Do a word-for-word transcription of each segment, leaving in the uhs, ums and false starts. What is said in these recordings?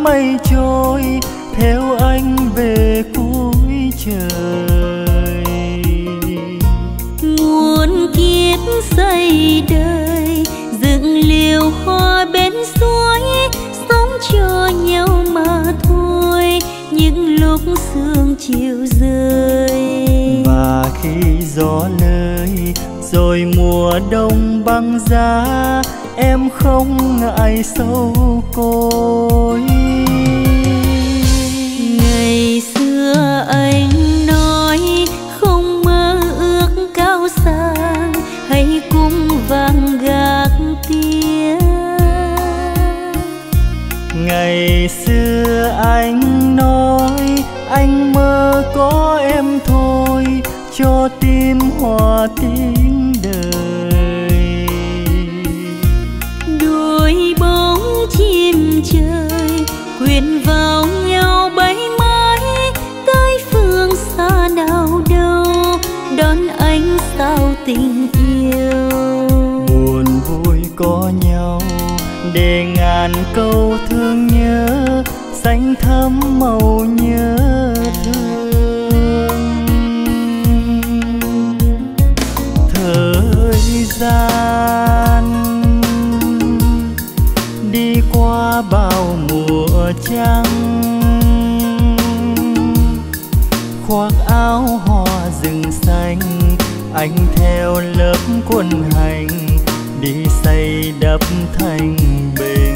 mây trôi theo anh về cuối trời. Muôn kiếp xây đời dựng liều hoa bên suối, sống cho nhau mà thôi những lúc sương chiều rơi. Và khi gió lơi rồi mùa đông băng giá, em không ngại sâu côi. Ngày xưa anh nói không mơ ước cao sang, hãy cung vàng gác tiếng. Ngày xưa anh nói anh mơ có em thôi, cho tim hòa tiếng đời. Đôi bóng chim trời quyện vào nhau bay mãi tới phương xa nào đâu, đón ánh sao tình yêu. Buồn vui có nhau để ngàn câu thương nhớ, xanh thắm màu nhớ thương. Thời gian đi qua bao mùa trăng, khoác áo hoa rừng xanh, anh theo lớp quân hành đi xây đắp thành bình.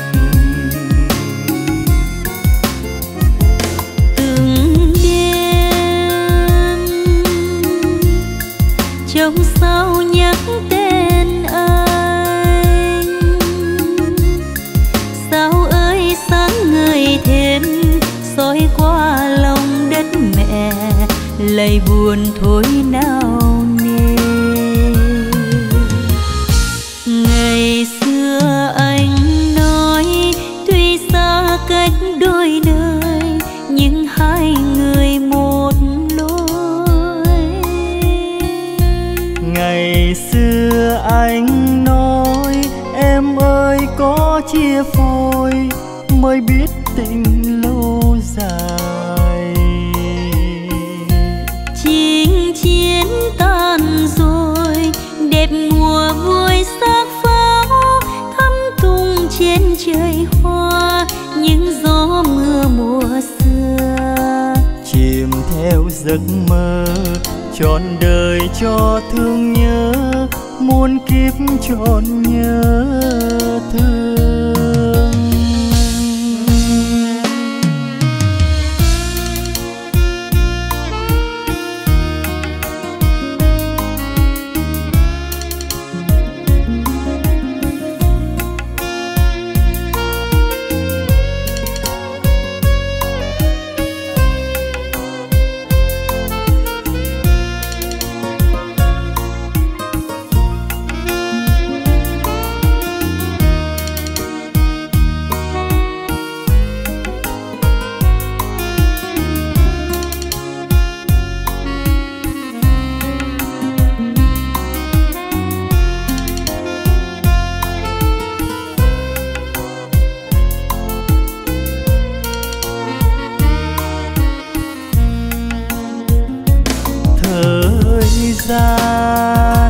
Từng đêm trong sao nhắc tên anh, sao ơi sáng ngời thêm soi qua lòng đất mẹ, lầy buồn thôi nào nề. Ngày xưa anh nói tuy xa cách đôi nơi nhưng hai người một lối. Ngày xưa anh nói em ơi có chia phôi mới biết tình lâu dài. Chinh chiến tan rồi đẹp mùa vui sắc pháo, thắm tung trên trời hoa những gió mưa mùa xưa. Chìm theo giấc mơ trọn đời cho thương nhớ, muôn kiếp trọn nhớ thương. Gian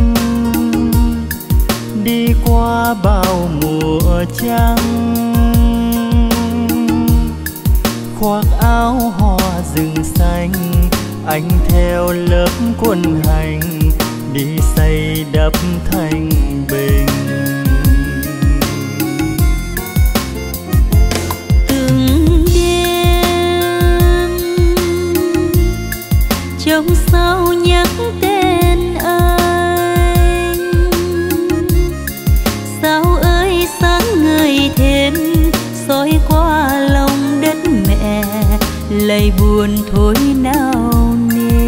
đi qua bao mùa trăng, khoác áo hoa rừng xanh, anh theo lớp quân hành đi xây đắp thành bình. Từng đêm trong sao nhắc tên anh, sao ơi sáng ngời thêm soi qua lòng đất mẹ, lầy buồn thôi nào nề.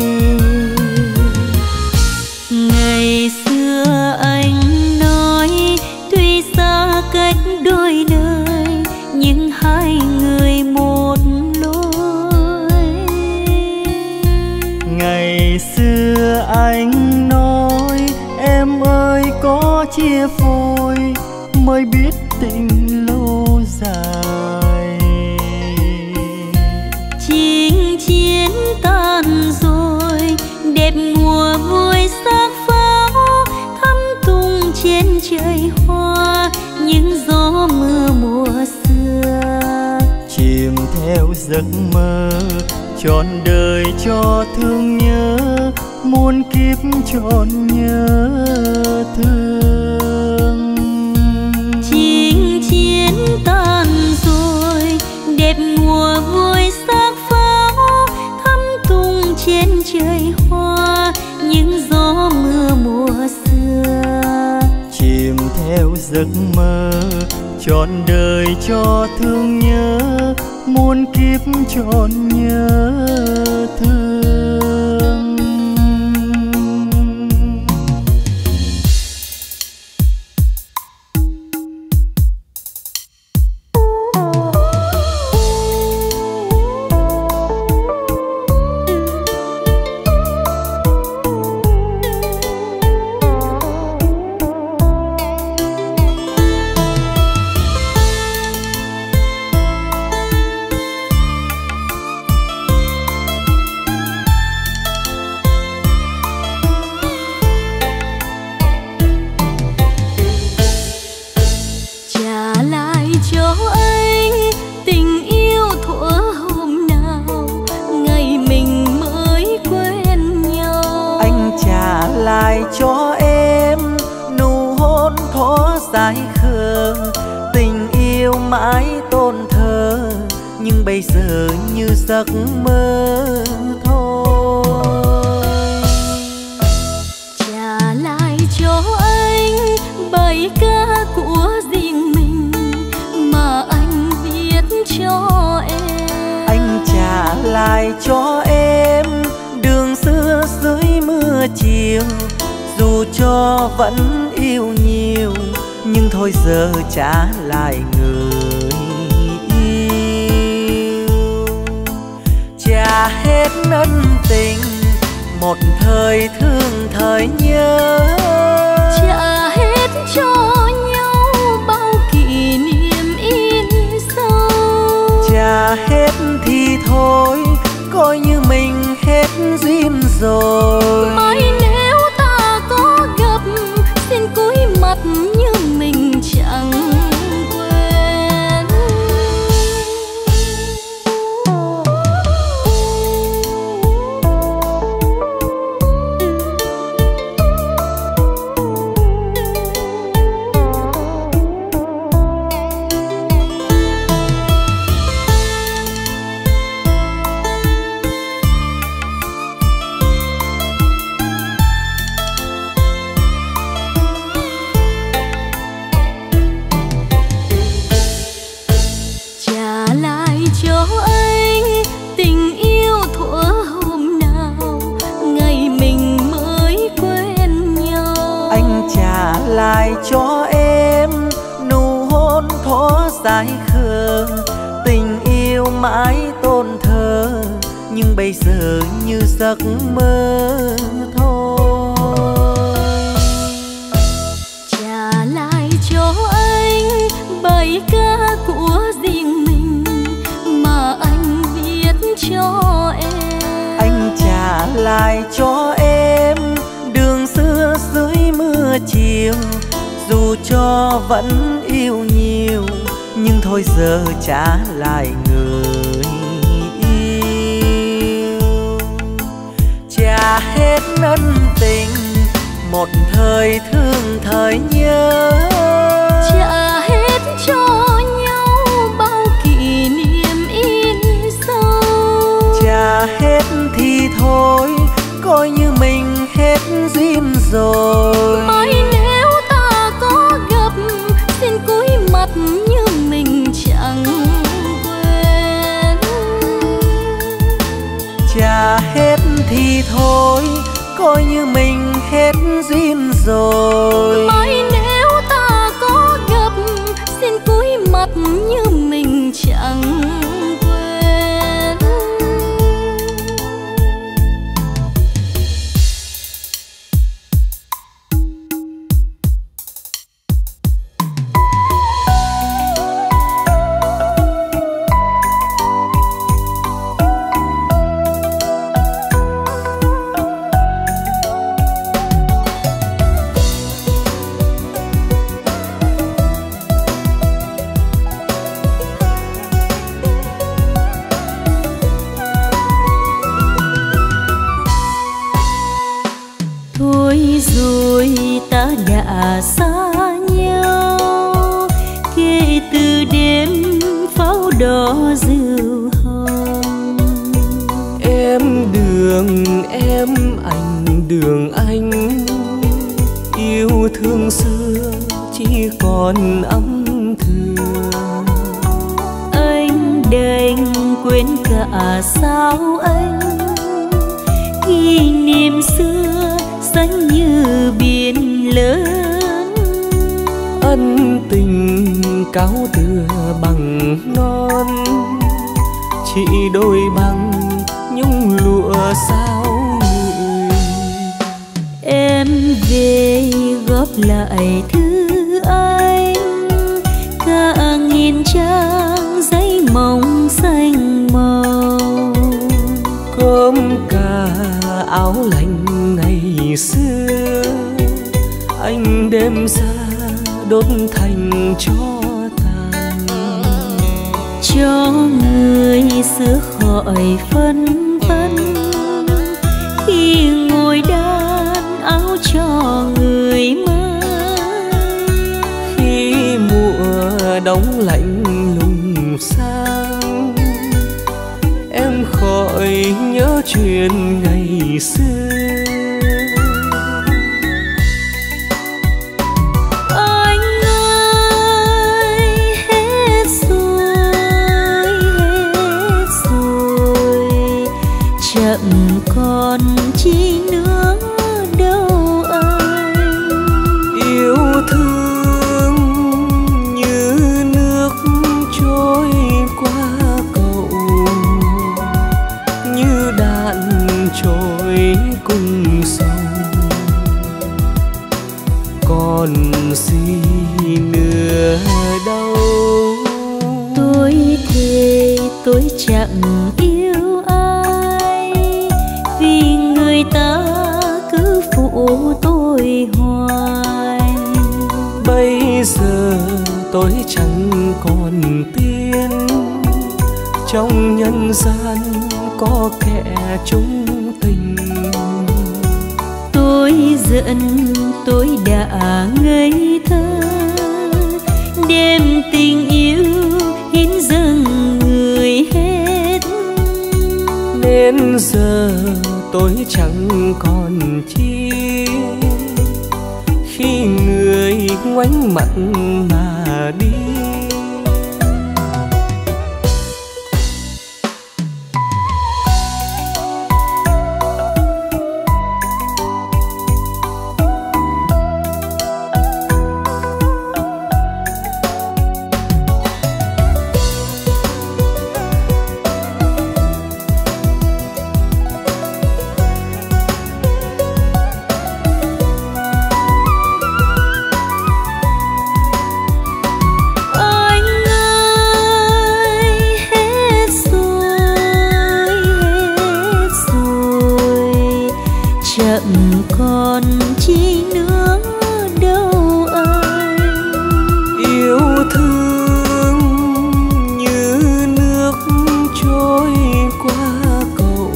Ngày xưa anh nói tuy xa cách đôi nơi nhưng hai người một lối. Ngày xưa anh nói em ơi có chia phôi mới biết tình lâu dài. theo giấc mơ, trọn đời cho thương nhớ, muôn kiếp trọn nhớ thương. Chinh chiến tan rồi, đẹp mùa vui sắc pháo, thắm tung trên trời hoa những gió mưa mùa xưa. Chìm theo giấc mơ, trọn đời cho thương nhớ, muôn kiếp trọn nhớ thương. Giấc mơ thôi, trả lại cho anh bài ca của riêng mình mà anh viết cho em. Anh trả lại cho em đường xưa dưới mưa chiều, dù cho vẫn yêu nhiều nhưng thôi giờ trả lại người. Trả hết ân tình, một thời thương thời nhớ, trả hết cho nhau bao kỷ niệm in sâu. Trả hết thì thôi, coi như mình hết duyên rồi. Mai nếu ta có gặp, xin cúi mặt như mình chẳng cho em nụ hôn thó dại khờ, tình yêu mãi tôn thờ nhưng bây giờ như giấc mơ thôi. Trả lại cho anh bài ca của riêng mình mà anh viết cho em. Anh trả lại cho em đường xưa dưới mưa chiều, dù cho vẫn yêu nhiều nhưng thôi giờ trả lại người yêu. Trả hết ân tình, một thời thương thời nhớ, trả hết cho nhau bao kỷ niệm in sâu. Trả hết thì thôi, coi như mình hết duyên rồi. Mai nếu ta có gặp, xin cúi mặt như mình chẳng quên. Trả hết thì thôi, coi như mình hết duyên rồi. Mai nếu ta có gặp, xin cúi mặt như mình chẳng quên. đỏ rượu hồng. Em đường em anh đường anh, yêu thương xưa chỉ còn âm thừa. Anh đành quên cả sao anh, kỷ niệm xưa xanh như biển lớn. Ân tình cáo tựa bằng non, chỉ đôi bằng nhung lụa sao người. Em về góp lại thư anh, cả nghìn trang giấy mộng xanh màu. Cơm cà áo lạnh ngày xưa, anh đêm xa đốt thành cho tàn. Cho người xưa khỏi phân vân, khi ngồi đan áo cho người mới. Khi mùa đông lạnh lùng sang, em khỏi nhớ chuyện ngày xưa. Còn chi nữa đâu anh. Yêu thương như nước trôi qua cầu, như đạn trôi cùng sông. Còn gì nữa đâu. Tôi thề tôi chẳng yêu ai, vì người ta cứ phụ tôi hoài. Bây giờ tôi chẳng còn tin, trong nhân gian có kẻ chung tình. Tôi giận tôi đã ngây thơ, đem tình yêu hiến dâng người hết. Nên giờ tôi chẳng còn chi, khi người ngoảnh mặt mà đi. Còn chi nữa đâu anh. Yêu thương như nước trôi qua cầu,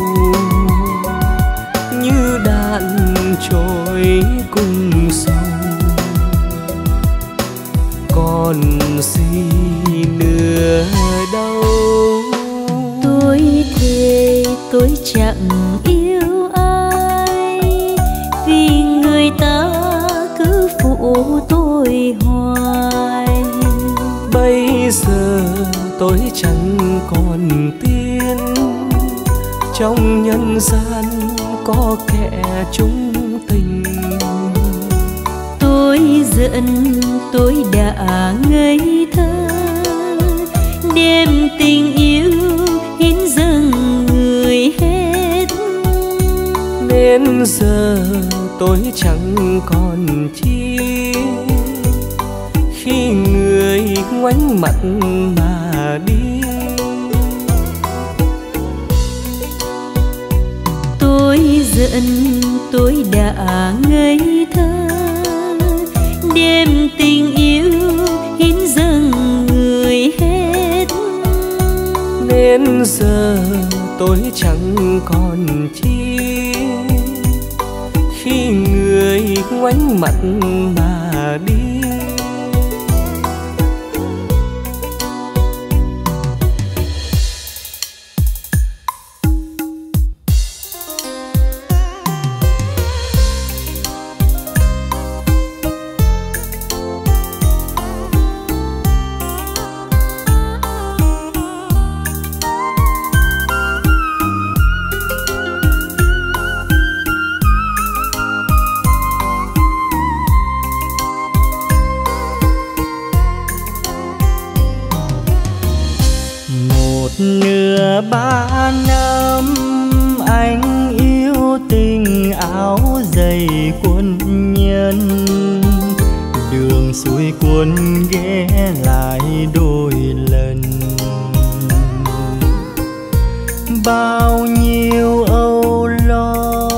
như đạn trôi cùng sông. Còn gì nữa đâu. Tôi thề tôi chẳng yêu ai, vì người ta cứ phụ tôi hoài. Bây giờ tôi chẳng còn tin, trong nhân gian có kẻ chung tình. Tôi giận tôi đã ngây thơ, đem tình yêu hiến dâng người hết. Nên giờ tôi chẳng còn chi, khi người ngoảnh mặt mà đi. Tôi giận tôi đã ngây thơ, đem tình yêu hiến dâng người hết. Nên giờ tôi chẳng còn chi, khi người ngoảnh mặt mà đi. nửa ba năm anh yêu tình áo dày quân nhân, đường xuôi quân ghé lại đôi lần. Bao nhiêu âu lo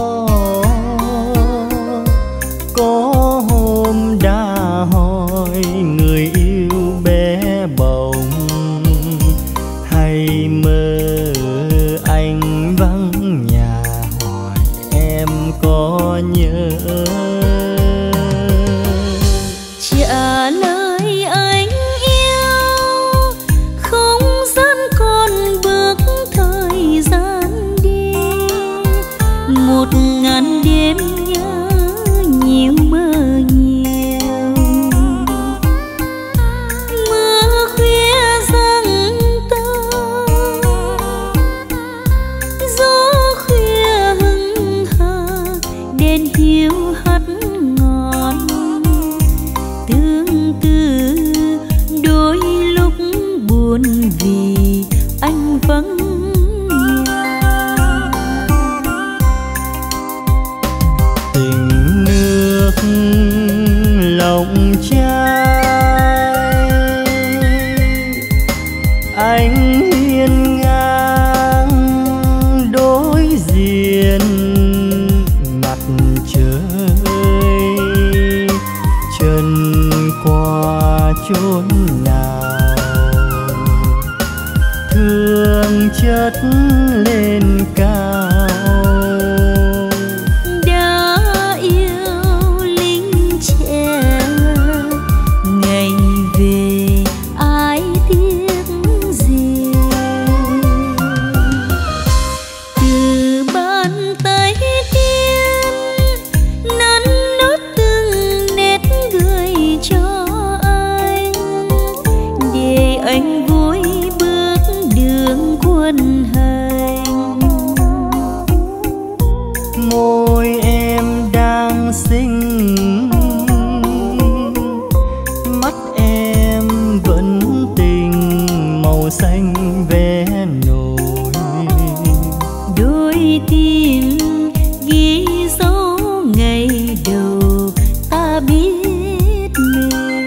có hôm đã hỏi người yêu bé bỏng, hay mơ anh vắng nhà hỏi em có nhớ. Trả lời anh yêu, không gian còn bước thời gian đi, một ngàn đêm nhớ nhiều mơ nhiều. Mưa khuya giăng tơ, gió khuya hững hờ, đèn hiu hắt ngọn. Tương tư đôi lúc buồn vì anh vắng nhà. Tình nước lòng trai anh hiên ngang đối diện mặt trời, chân qua chốn nào thương chất lên cao. Đã yêu lính trẻ ngày về ai tiếc gì, từ bàn tay tiên nắn nót từng nét gửi cho anh, để anh vui bước đường quân hành. Môi em đang xinh, mắt em vẫn tình màu xanh vé nổi. Đôi tim ghi dấu ngày đầu ta biết mình.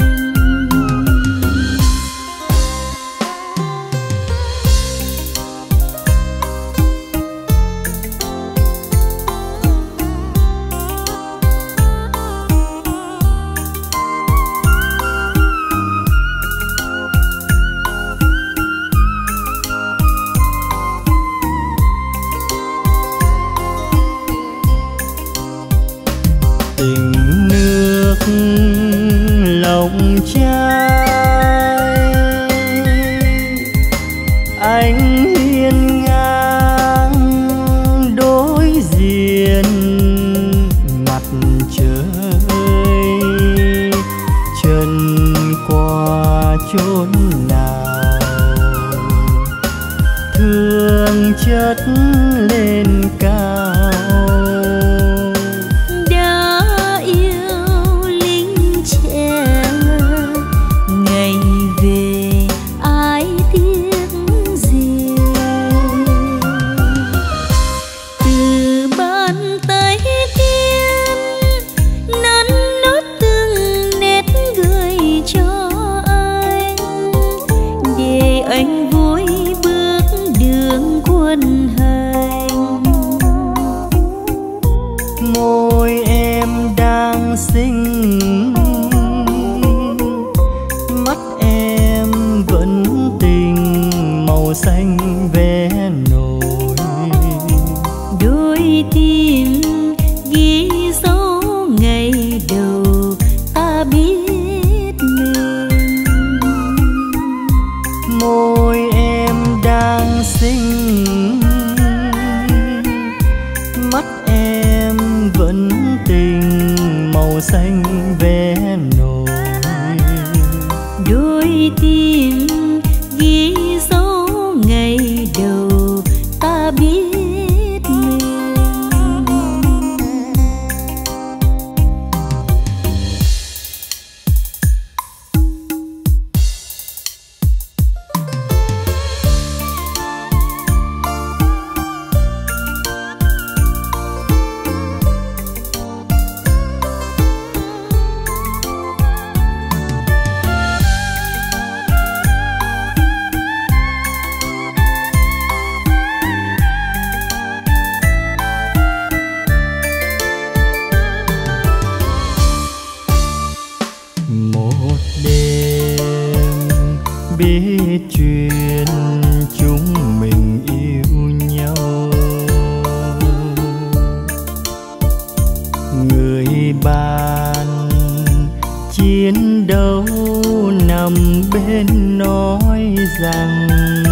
Tình nước lòng trai anh hiên ngang đối diện mặt trời, chân qua chốn nào thương chất lên cao. Anh vui bước đường quân hành. Môi em đang xinh, mắt em vẫn tình màu xanh vé nổi. Đôi tim ghi dấu ngày đầu ta biết mình. Môi em đang xinh, mắt em vẫn tình màu xanh vé nổi. Đôi tim ghi dấu ngày đầu ta biết mình. chuyện chúng mình yêu nhau. Người bạn chiến đấu nằm bên nói rằng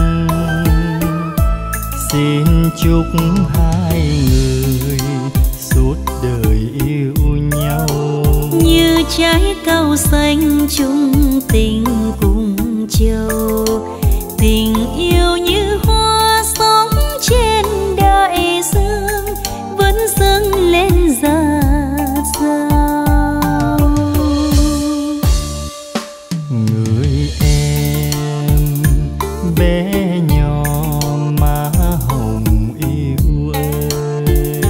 xin chúc hai người suốt đời yêu nhau. Như trái cau xanh chung tình cùng châu, tình yêu như hoa sóng trên đại dương vẫn dâng lên dạt dào. Người em bé nhỏ má hồng yêu ơi,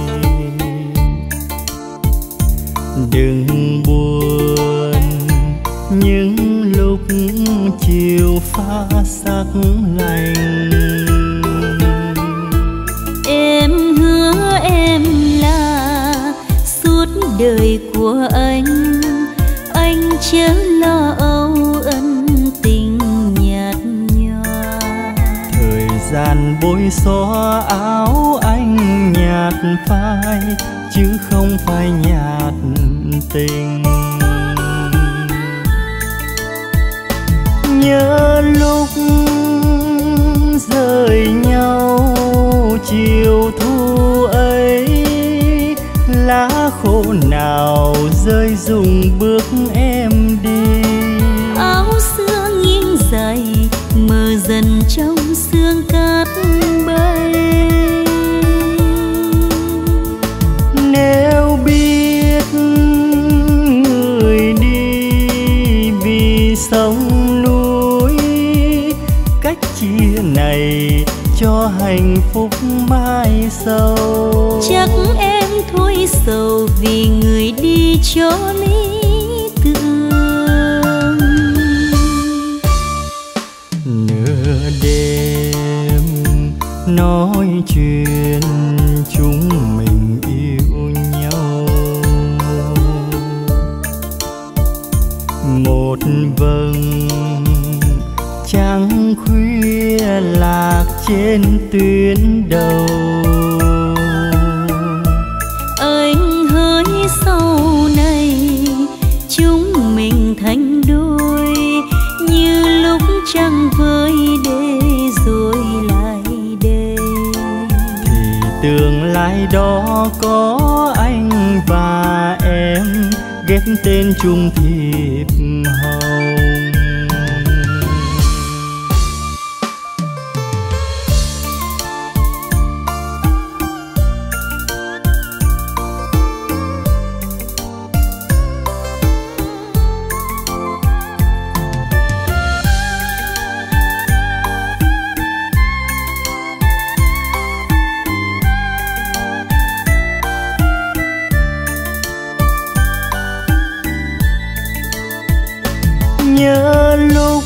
đừng buồn những lúc chiều pha sắc lạnh. Em hứa em là suốt đời của anh, anh chớ lo âu ân tình nhạt nhòa. Thời gian bôi xóa áo anh nhạt phai, chứ không phải nhạt tình. Nhớ lúc rời nhau chiều thu ấy, lá khô nào rơi rụng bước em đi. Áo xưa nghiêng dày mờ dần trong sương cát bay. Nếu biết người đi vì sông núi, cách chia này cho hạnh phúc mai sau. Chắc em thôi sầu vì người đi cho lý tưởng. Nửa đêm nói chuyện chúng mình yêu nhau, một vầng trăng khuya lạc trên tuyến đầu. Anh hỡi sau này chúng mình thành đôi, như lúc trăng với đê rồi lại đê. Thì tương lai đó có anh và em ghép tên chung thiệp hồng. Nhớ lúc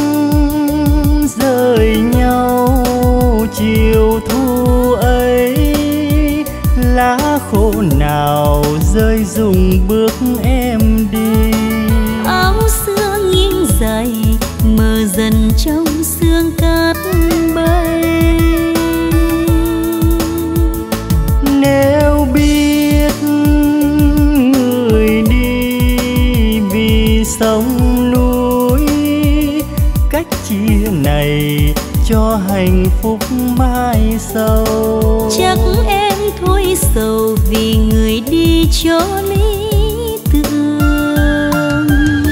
rời nhau chiều thu ấy, lá khô nào rơi rụng bước em đi. Áo xưa nghiêng dày mờ dần trong sương cát bay. Nếu biết người đi vì sông núi, cách chia này cho hạnh phúc mai sau. Chắc em thôi sầu vì người đi cho lý tưởng.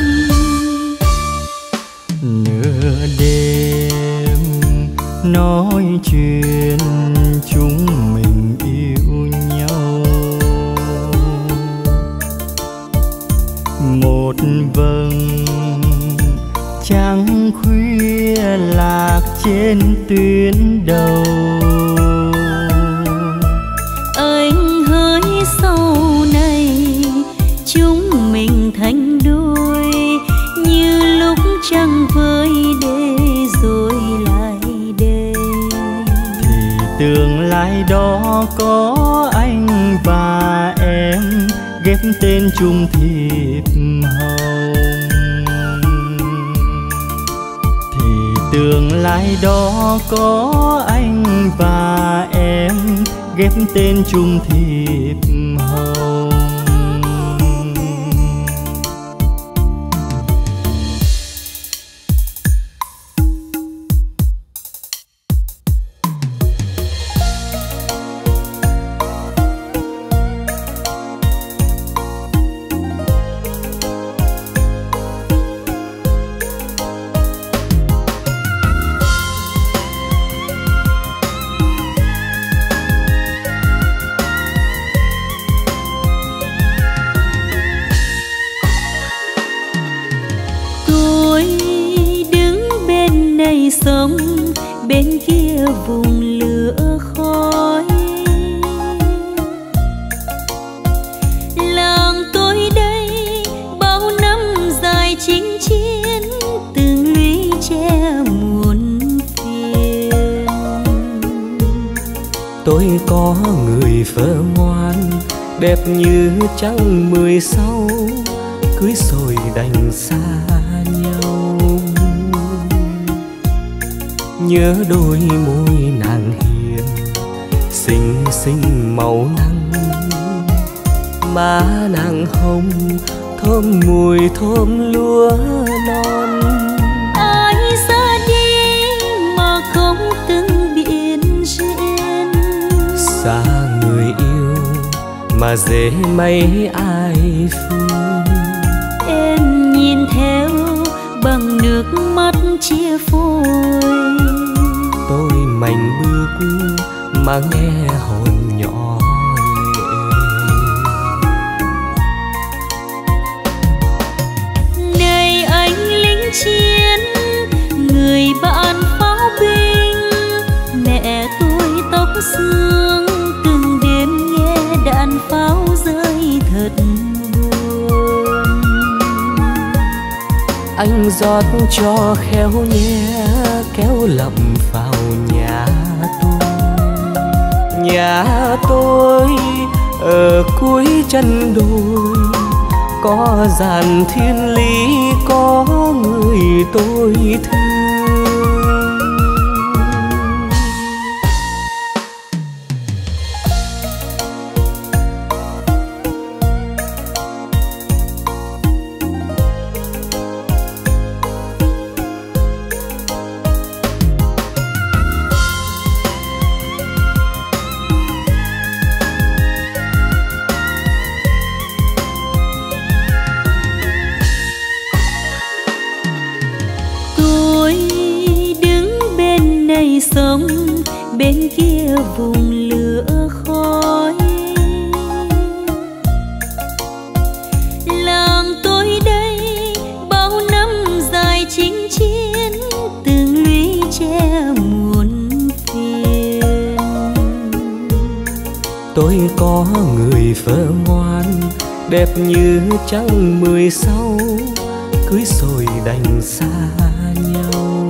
Nửa đêm nói chuyện chúng mình yêu nhau, một vầng trăng khuya lạc trên tuyến đầu. Anh hỡi sau này chúng mình thành đôi, như lúc trăng với đê rồi lại đê. Thì tương lai đó có anh và em ghép tên chung thiệp hồng. Thì Tương lai đó có anh và em ghép tên chung thiệp hồng. Sống bên kia vùng lửa khói, làng tôi đây bao năm dài chinh chiến, từng lũy tre muôn phiền. Tôi có người vợ ngoan đẹp như trăng mười sáu, cưới rồi đành xa nhau. Nhớ đôi môi nàng hiền, xinh xinh màu nắng, má nàng hồng thơm mùi thơm lúa non. Ai ra đi mà không từng biển duyên, xa người yêu mà dễ mấy ai phương. Em nhìn theo bằng nước mắt chia phôi, tôi mạnh bước mà nghe hồn nhỏ lệ. Này anh lính chiến, người bạn pháo binh, mẹ tôi tóc xương, từng đêm nghe đạn pháo rơi thật buồn. Anh rót cho khéo nhé, kéo lậm vào nhà tôi. Nhà tôi ở cuối chân đồi, có dàn thiên lý, có người tôi thương. Sống bên kia vùng lửa khói, làng tôi đây bao năm dài chinh chiến, từng lũy tre muôn phiền. Tôi có người vợ ngoan đẹp như trăng mười sáu, cưới rồi đành xa nhau.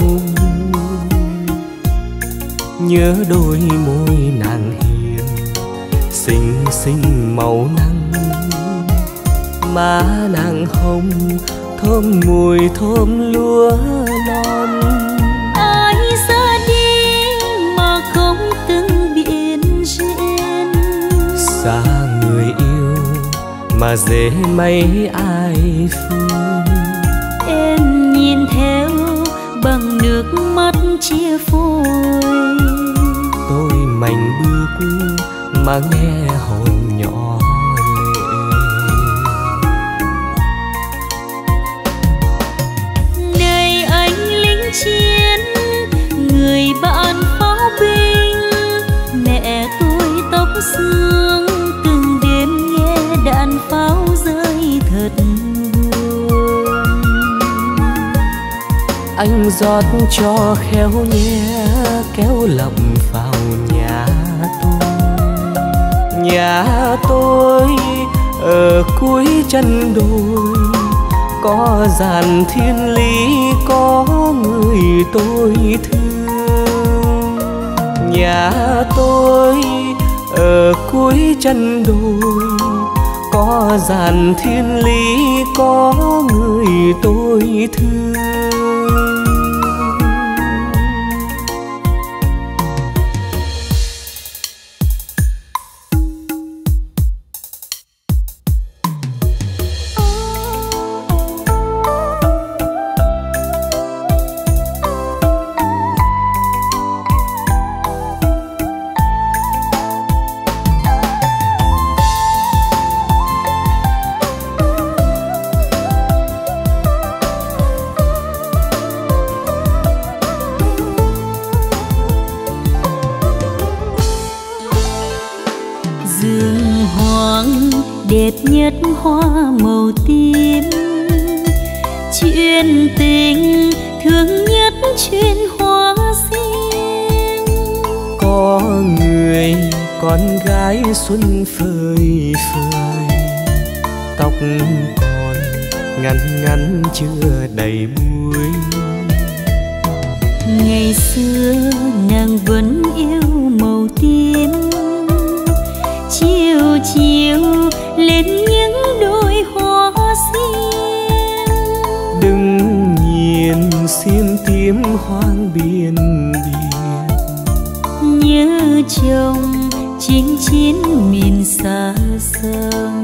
Nhớ đôi môi nàng hiền, xinh xinh màu nắng, má nàng hồng thơm mùi thơm lúa non. Ai ra đi mà không từng biển duyên, xa người yêu mà dễ mấy ai phương. Em nhìn theo bằng nước mắt chia phôi, tôi mạnh bước mà nghe hồn nhỏ lệ. Này anh lính chiến, người bạn pháo binh, mẹ tôi tóc xương, từng đêm nghe đạn pháo rơi thật buồn. Anh rót cho khéo nhé, kéo lậm vào nhà tôi. Nhà tôi ở cuối chân đồi, có dàn thiên lý, có người tôi thương. Nhà tôi ở cuối chân đồi, có dàn thiên lý, có người tôi thương. đẹp nhất hoa màu tím. Chuyện tình thương nhất chuyện hoa sim. Có người con gái xuân phơi phới, tóc còn ngắn ngắn chưa đầy búi. Ngày xưa nàng vẫn yêu màu tím, chiều chiều lên những đôi hoa sim. Đừng nhìn xiêm tím hoang biên biệt, nhớ chồng chinh chiến miền xa xăm.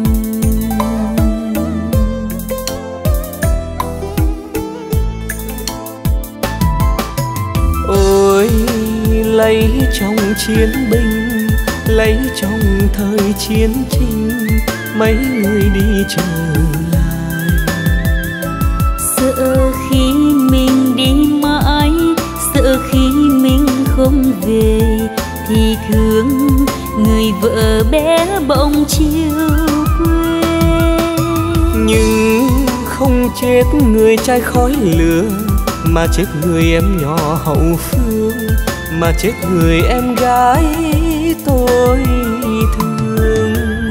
Ôi lấy chồng chiến binh, lấy chồng thời chiến tranh, mấy người đi trở lại. Sợ khi mình đi mãi, sợ khi mình không về, thì thương người vợ bé bỗng chiều quê. Nhưng không chết người trai khói lửa, mà chết người em nhỏ hậu phương, mà chết người em gái tôi thương.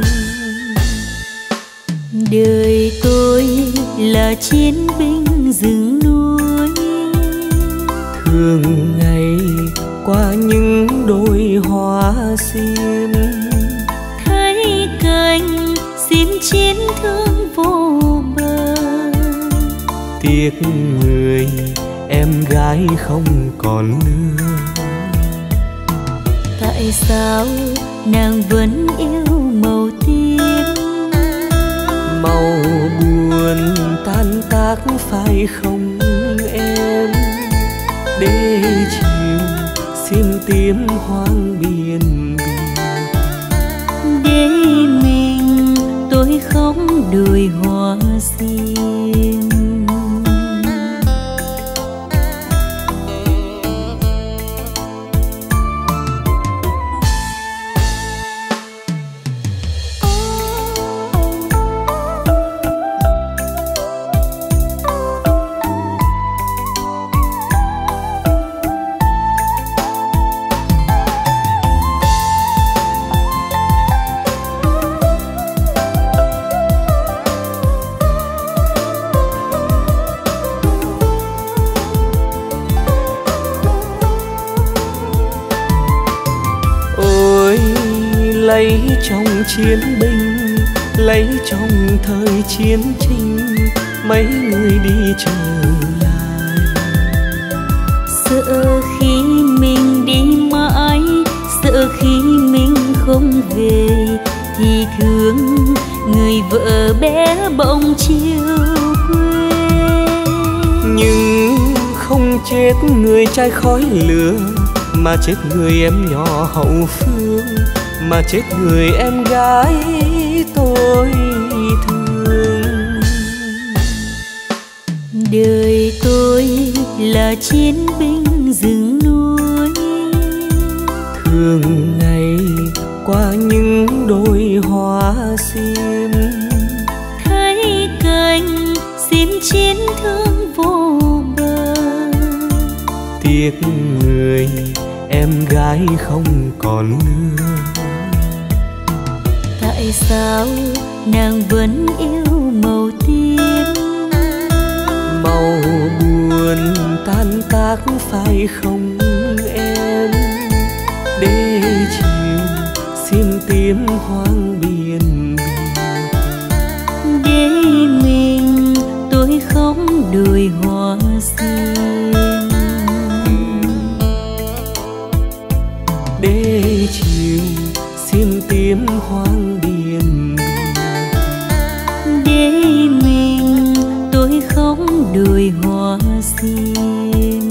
Đời tôi là chiến binh rừng núi, thường ngày qua những đôi hoa sim. thấy cành sim chiến thương vô bờ, tiếc người em gái không còn nữa. tại sao nàng vẫn yêu màu tím? Màu buồn tan tác phải không em? Để chiều xiêm tím hoang biên biệt, để mình tôi không đôi hoa sim. lấy chồng chiến binh, lấy chồng thời chiến tranh, mấy người đi trở lại. Sợ khi mình đi mãi, sợ khi mình không về, thì thương người vợ bé bỗng chiều quê. Nhưng không chết người trai khói lửa, mà chết người em nhỏ hậu phương, mà chết người em gái tôi thương. Đời tôi là chiến binh rừng núi, thường ngày qua những đôi hoa sim. thấy cành sim chiến thương vô bờ, tiếc người em gái không còn nữa. tại sao nàng vẫn yêu màu tím? Màu buồn tan tác phải không em? Để chiều xiêm tím hoang biên biệt, để mình tôi không đôi hoa sim. để chiều xiêm tím hoang biên biệt, để mình tôi không đôi hoa sim.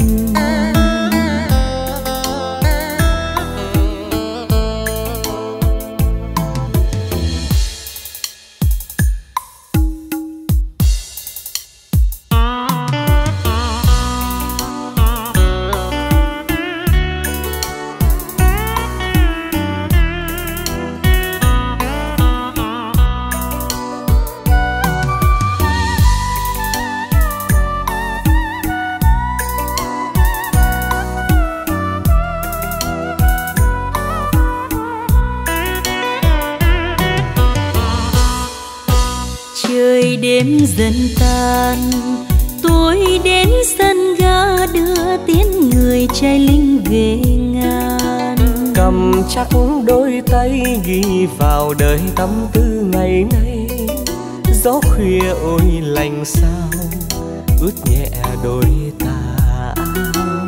đêm dần tan, tôi đến sân ga đưa tiến người trai lính về ngàn. Cầm chắc đôi tay ghi vào đời tâm tư ngày nay. Gió khuya ôi lạnh sao ướt nhẹ đôi tà áo.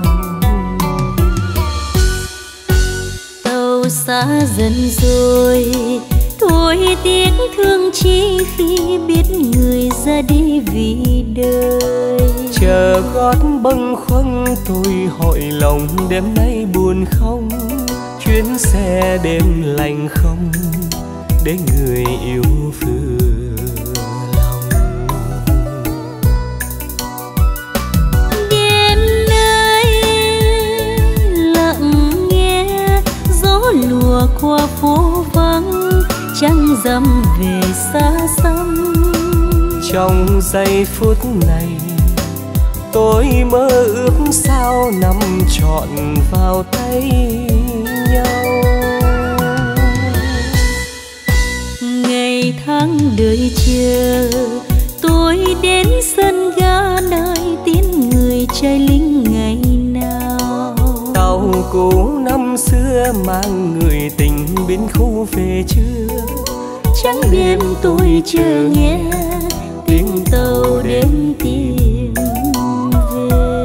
Tàu xa dần rồi, tôi tiếc thương chi khi biết người ra đi vì đời. Chờ gót bâng khuâng tôi hỏi lòng đêm nay buồn không. Chuyến xe đêm lạnh không để người yêu vừa lòng. Đêm nay lặng nghe gió lùa qua phố vắng, trăng rằm về xa xăm. Trong giây phút này tôi mơ ước sao nằm trọn vào tay nhau. Ngày tháng đợi chờ, tôi đến sân ga nơi tiến người trai lính ngày nào. Tàu cũ năm xưa mang người tình biến khu về chưa. Chẳng biết tôi chờ nghe tiếng tàu đến tìm về.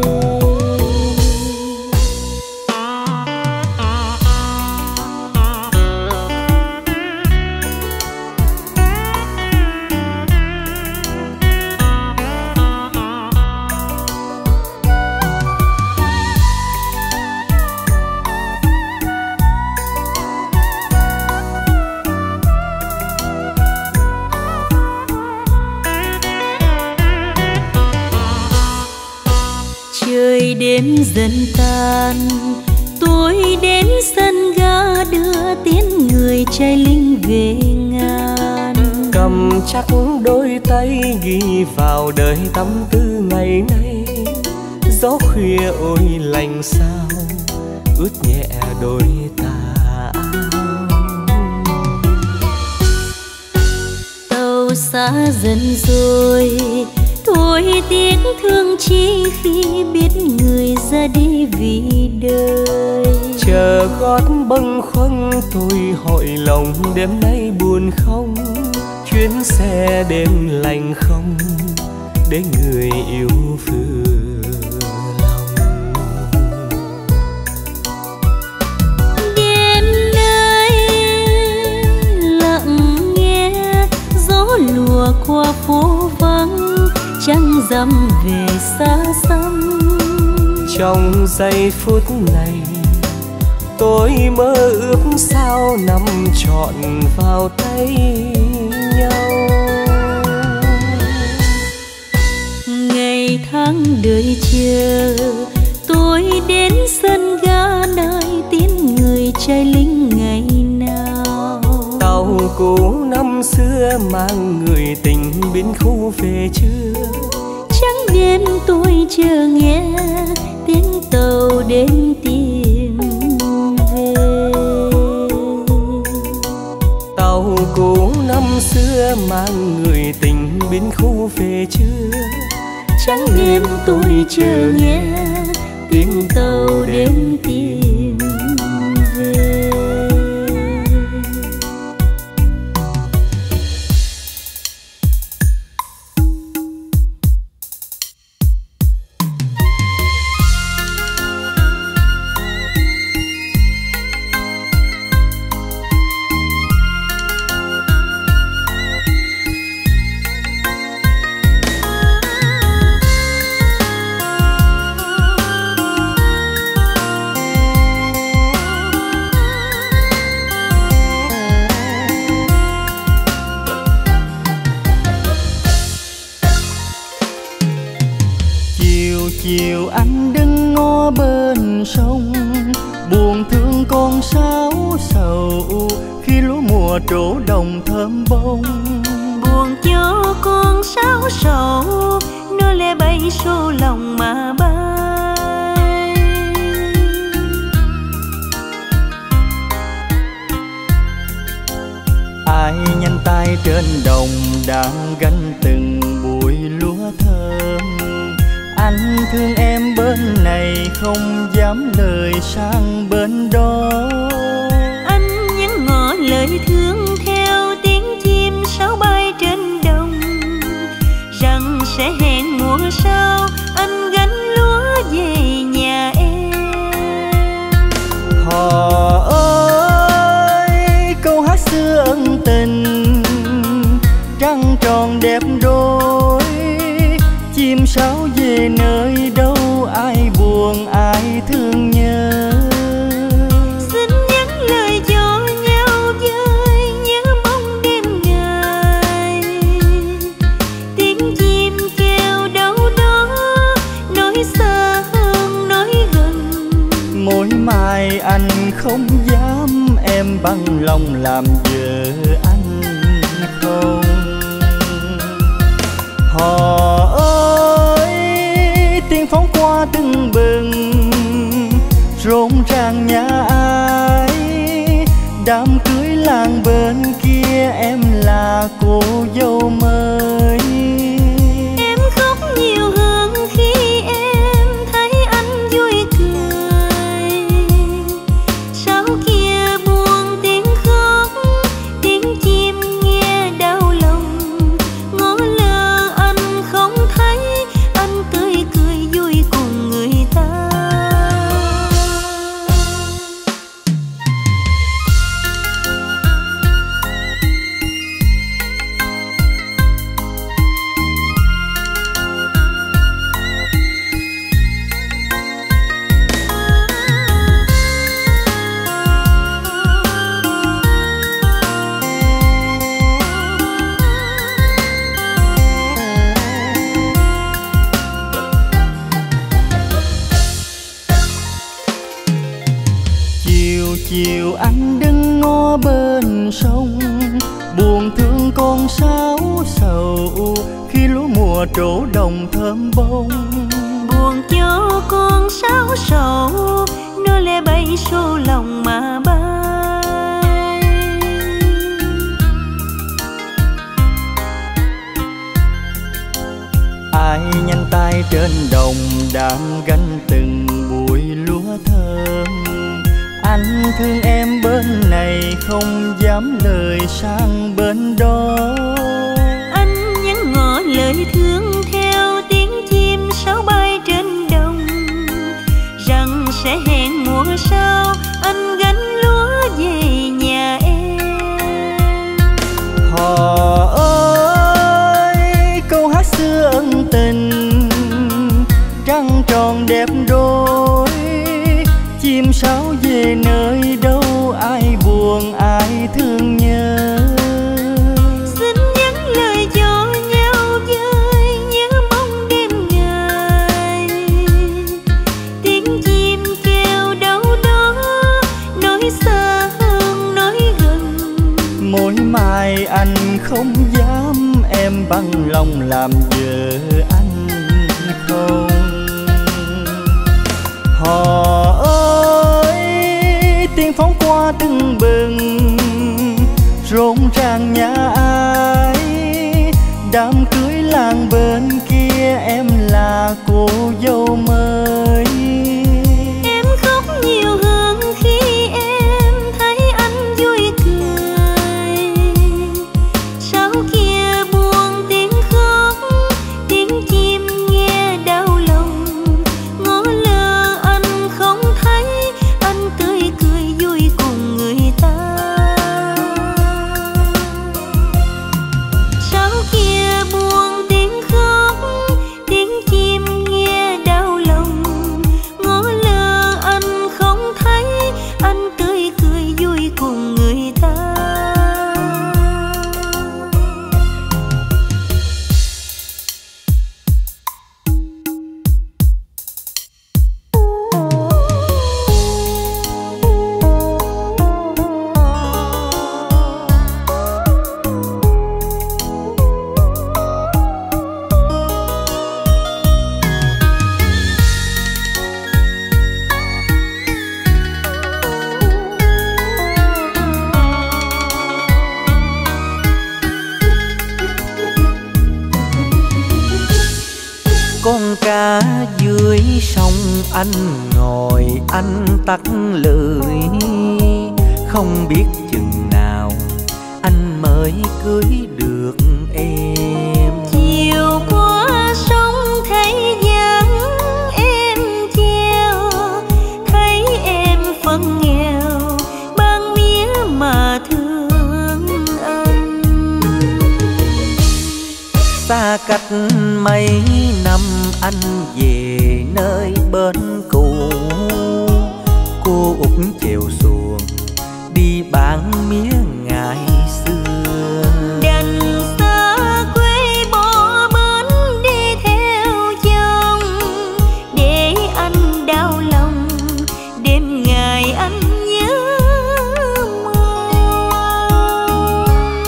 Trời đêm dần tan, tôi đến sân ga đưa tiến người trai lính về ngàn. Cầm chắc đôi tay ghi vào đời tâm tư ngày nay. Gió khuya ôi lạnh sao ướt nhẹ đôi tà áo. Tàu xa dần rồi, tôi tiếc thương chi khi biết người ra đi vì đời. Chờ gót bâng khuâng tôi hỏi lòng đêm nay buồn không. Chuyến xe đêm lạnh không để người yêu vừa lòng. Đêm nay lặng nghe gió lùa qua phố vắng, trăng rằm về xa xăm. Trong giây phút này tôi mơ ước sao nằm trọn vào tay nhau. Ngày tháng đợi chờ, tôi đến sân ga nơi tiến người trai lính ngày nào. Tàu cũ năm xưa mang người tình biến khu về chưa. Chẳng biết tôi chờ nghe tiếng tàu đến tìm về. Tàu cũ năm xưa mang người tình biến khu về chưa. Chẳng biết tôi chờ nghe tiếng tàu đến tìm về. Chiều anh đứng ngó bên sông, buồn thương con sáo sầu khi lúa mùa trổ đồng thơm bông. Buồn cho con sáo sầu, nó lê bay xô lòng mà bay. Ai nhanh tay trên đồng đang gánh từng buồn Anh thương em bên này không dám lời sang bên đó. Anh nhắn ngỏ lời thương theo tiếng chim sáo bay trên đồng, rằng sẽ hẹn mùa sau anh gánh lúa về nhà em. Họ ơi, câu hát xưa ân tình, trăng tròn đẹp đôi, chim sáo về nơi đâu ai buồn ai thương nhớ. Xin nhắn lời cho nhau với nhớ mong đêm ngày, tiếng chim kêu đâu đó nói xa hơn nói gần. Mỗi mai anh không dám em bằng lòng làm vợ anh không. Họ ơi, tiếng pháo qua tưng bừng, rộn ràng nhà ai, đám cưới làng bên kia em là cô dâu mới. Em khóc nhiều hơn khi em thấy anh vui cười, sau kia buồn tiếng khóc, tiếng chim nghe đau lòng. Ngó lơ anh không thấy anh tươi cười vui cùng người ta. Chiều chiều anh đứng ngó bên sông, buồn thương con sáo sầu, khi lúa mùa trổ đồng thơm bông. Buồn cho con sáo sầu, nó lẽ bay xô lòng mà bay. Ai nhanh tay trên đồng đạm gánh từng bụi lúa thơm. Anh thương em bên này không dám lời sang bên đó. Anh nhắn ngỏ lời thương theo tiếng chim sáo bay trên đồng, rằng sẽ hẹn mùa sau anh gánh lúa về nhà em. Họ ơi, câu hát xưa ân tình, trăng tròn đẹp đôi, chim sáo về nơi đâu ai buồn ai thương nhớ. Xin nhắn lời cho nhau với nhớ mong đêm ngày, tiếng chim kêu đâu đó nói xa hơn nói gần. Mỗi mai anh không dám em bằng lòng làm vợ anh không. Họ ơi, tiếng pháo qua tưng bừng, rộn ràng nhà ai, đám cưới làng bên kia em là cô dâu mới. Em khóc nhiều hơn khi em thấy anh vui cười, sau kia buồn tiếng khóc, tiếng chim nghe đau lòng. Ngó lơ anh không thấy anh tươi cười vui cùng người ta. Sau kia buồn tiếng khóc, tiếng chim nghe đau lòng. anh ngồi anh tắt lưỡi, không biết chừng nào anh mới cưới được em. Chiều qua sông thấy dáng em treo, thấy em phân nghèo ban mía mà thương anh. Xa cách mấy năm anh về nơi bên cũ, cô út chèo xuồng đi bán mía ngày xưa. Đành xa quê bỏ bến đi theo chồng, để anh đau lòng đêm ngày anh nhớ mong.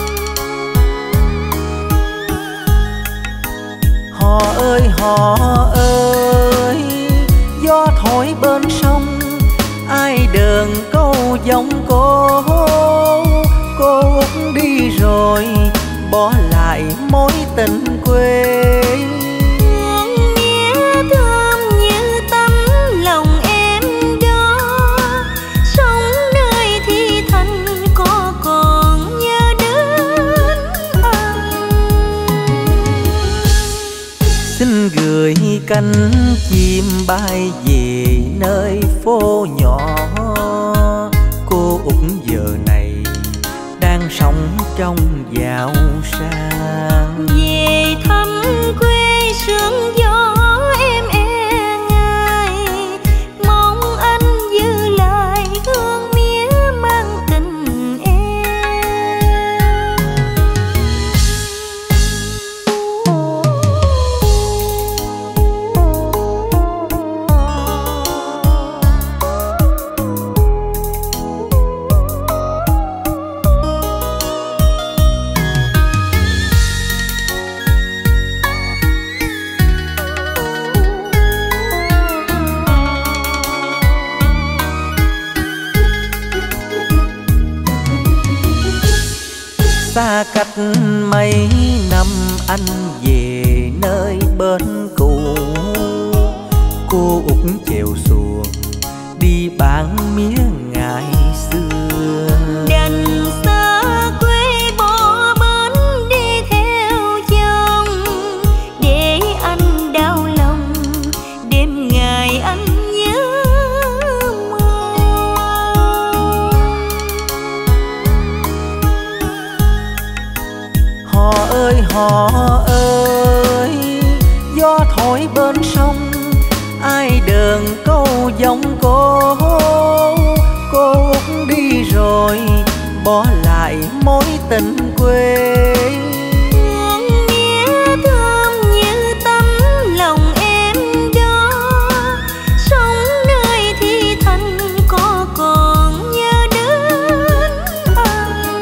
Họ ơi họ ơi, gió thổi bên sông, ai đờn câu giọng cô. Cô út đi rồi bỏ lại mối tình quê. Hương mía thơm như tấm lòng em đó, sống nơi thi thành có còn nhớ đến anh. Xin gửi cánh chim bay về nơi phố nhỏ, cô út giờ này đang sống trong giàu sang. Về thăm quê sương gió em e ngại, mong anh giữ lại hương mía mang tình Xa cách mấy năm anh về nơi bên cũ, cô út chèo xuồng đi bán mía ngày xưa. đành xa quê bỏ bến đi theo chồng, để anh đau lòng đêm ngày anh nhớ mong. Họ ơi họ ơi, gió thổi bên sông, ai đờn câu giọng cô. Cô út đi rồi bỏ lại mối tình quê. Hương mía thơm như tấm lòng em đó, sống nơi thi thành có còn nhớ đến anh.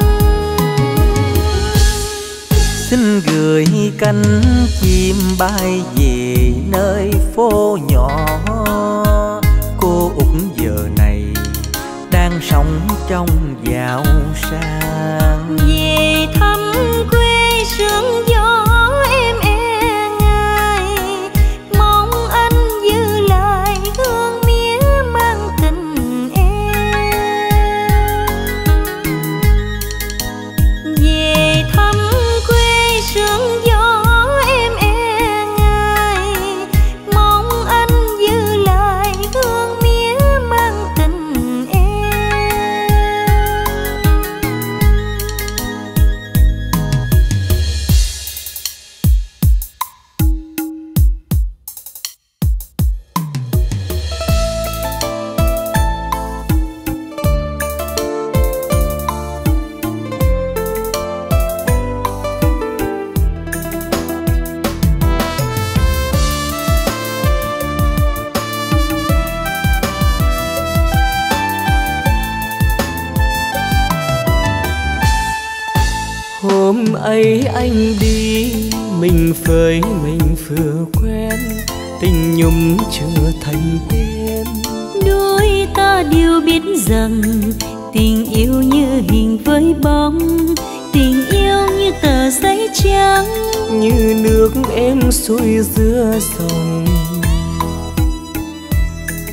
Xin gửi cánh chim bay về nơi phố nhỏ, cô út giờ này đang sống trong giàu sang. Về thăm quê sương gió em e ngại, mong anh giữ lại hương mía mang tình em. Về thăm quê sương gió em e ngại, mong anh giữ lại hương mía mang tình em. Hôm ấy anh đi mình phơi mình vừa quen, tình nhung chưa thành tên. Đôi ta đều biết rằng tình yêu như hình với bóng, tình yêu như tờ giấy trắng, như nước êm xuôi giữa dòng.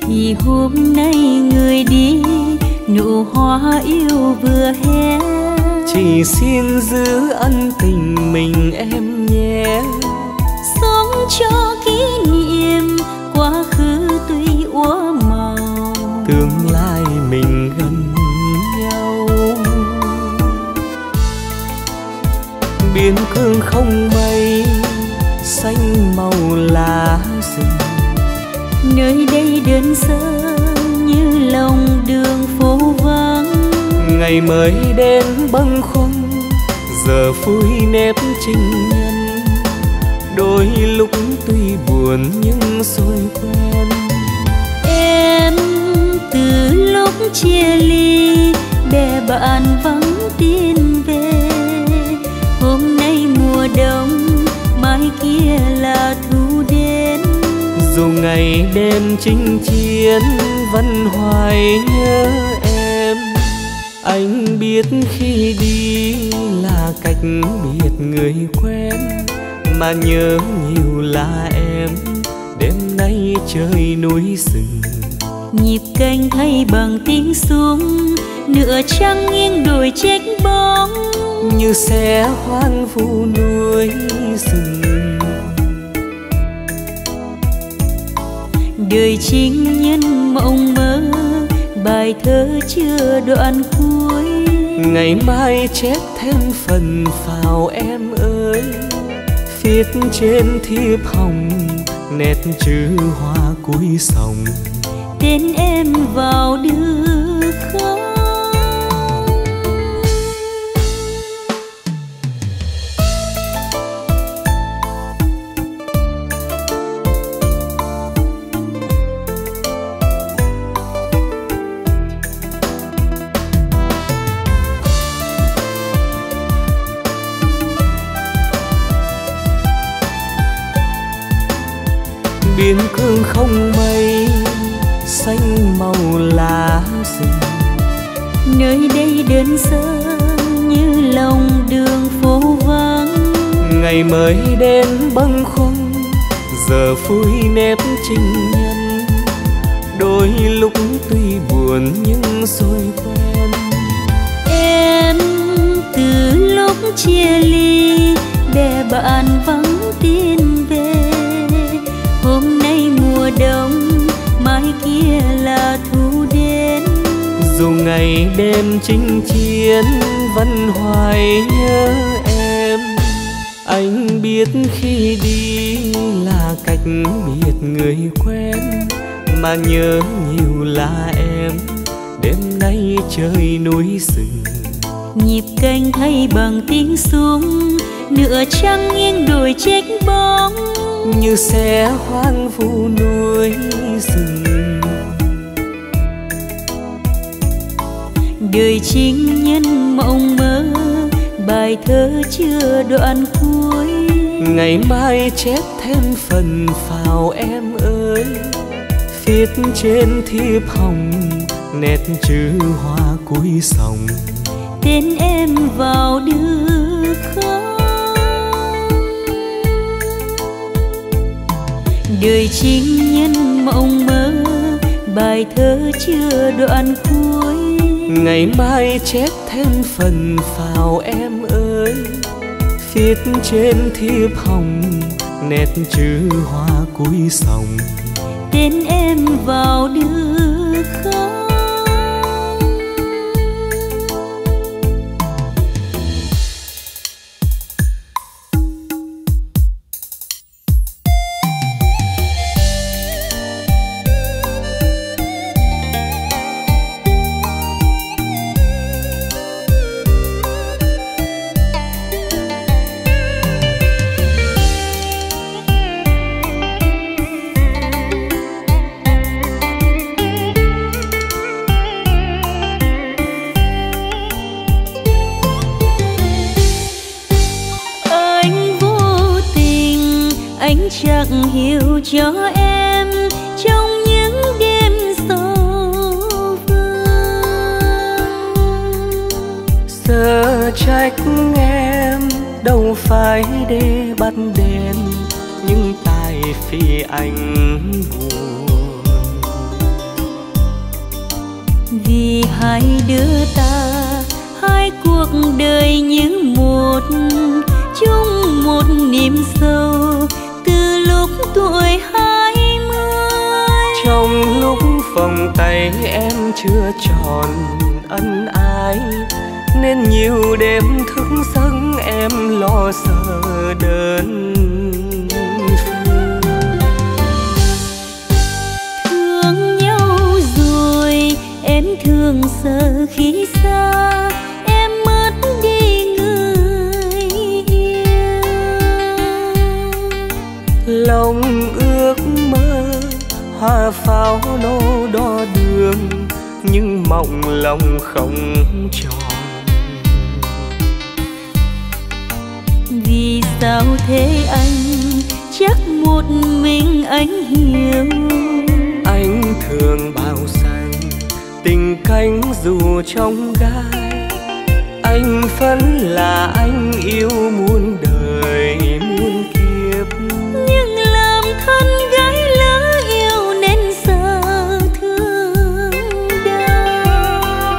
thì hôm nay người đi nụ hoa yêu vừa hé. Chỉ xin giữ ân tình mình em nhé. Sống cho kỷ niệm quá khứ tuy úa màu, tương lai mình gần nhau. Biên cương không mây, xanh màu lá rừng. Nơi đây đơn sơ như lòng đường phố vắng. Ngày mới đến bâng khuâng, giờ vui nếp情nhân. Đôi lúc tuy buồn nhưng rồi quen. Em từ lúc chia ly, bè bạn vắng tin về. Hôm nay mùa đông, mai kia là thu đến. Dù ngày đêm chinh chiến, vẫn hoài nhớ em. Anh biết khi đi là cách biệt người quen, mà nhớ nhiều là em. Đêm nay trời núi rừng, nhịp canh thay bằng tiếng súng, nửa trăng nghiêng đồi trách bóng. như xe hoang vu núi rừng. Đời chính nhân mộng mơ, bài thơ chưa đoạn cuối. Ngày mai chép thêm phần phào em ơi. Viết trên thiếp hồng, nét chữ hoa cuối sông. Tên em vào được không? Biên cương không mây, xanh màu lá rừng. Nơi đây đơn sơ như lòng đường phố vắng. Ngày mới đến bâng khuâng, giờ vui nếp情nhân. Đôi lúc tuy buồn nhưng rồi quen. Em từ lúc chia ly, bè bạn vắng tin về. Hôm nay mùa đông, mai kia là thu đến. Dù ngày đêm chinh chiến, vẫn hoài nhớ em. Anh biết khi đi là cách biệt người quen, mà nhớ nhiều là em. Đêm nay trời núi rừng, nhịp canh thay bằng tiếng súng, nửa trăng nghiêng đồi trách bóng. như xe hoang vu núi rừng. Đời chính nhân mộng mơ, bài thơ chưa đoạn cuối. Ngày mai chép thêm phần phào em ơi. Viết trên thiếp hồng, nét chữ hoa cuối sông. Tên em vào được không? Đời chính nhân mộng mơ, bài thơ chưa đoạn cuối. Ngày mai chép thêm phần phào em ơi. Viết trên thiếp hồng, nét chữ hoa cuối sông. Tên em vào được không? Chẳng hiểu cho em trong những đêm sâu vương. Giờ trách em đâu phải để bắt đền, nhưng tại vì anh buồn. hai đứa ta, hai cuộc đời như một, chung một niềm sâu từ lúc tuổi hai mươi. Trong lúc vòng tay em chưa tròn ân ái, nên nhiều đêm thức giấc em lo sợ đơn phương. Thương nhau rồi em thương sợ khi xa, em mất đi người yêu. Lòng ước mơ hoa pháo nô đo đường, nhưng mộng lòng không tròn. Vì sao thế anh, chắc một mình anh hiểu. Anh thường bảo rằng tình cánh dù trong gai, anh vẫn là anh yêu muôn đời muôn kiếp. Nhưng làm thân gái lỡ yêu nên sợ thương đau.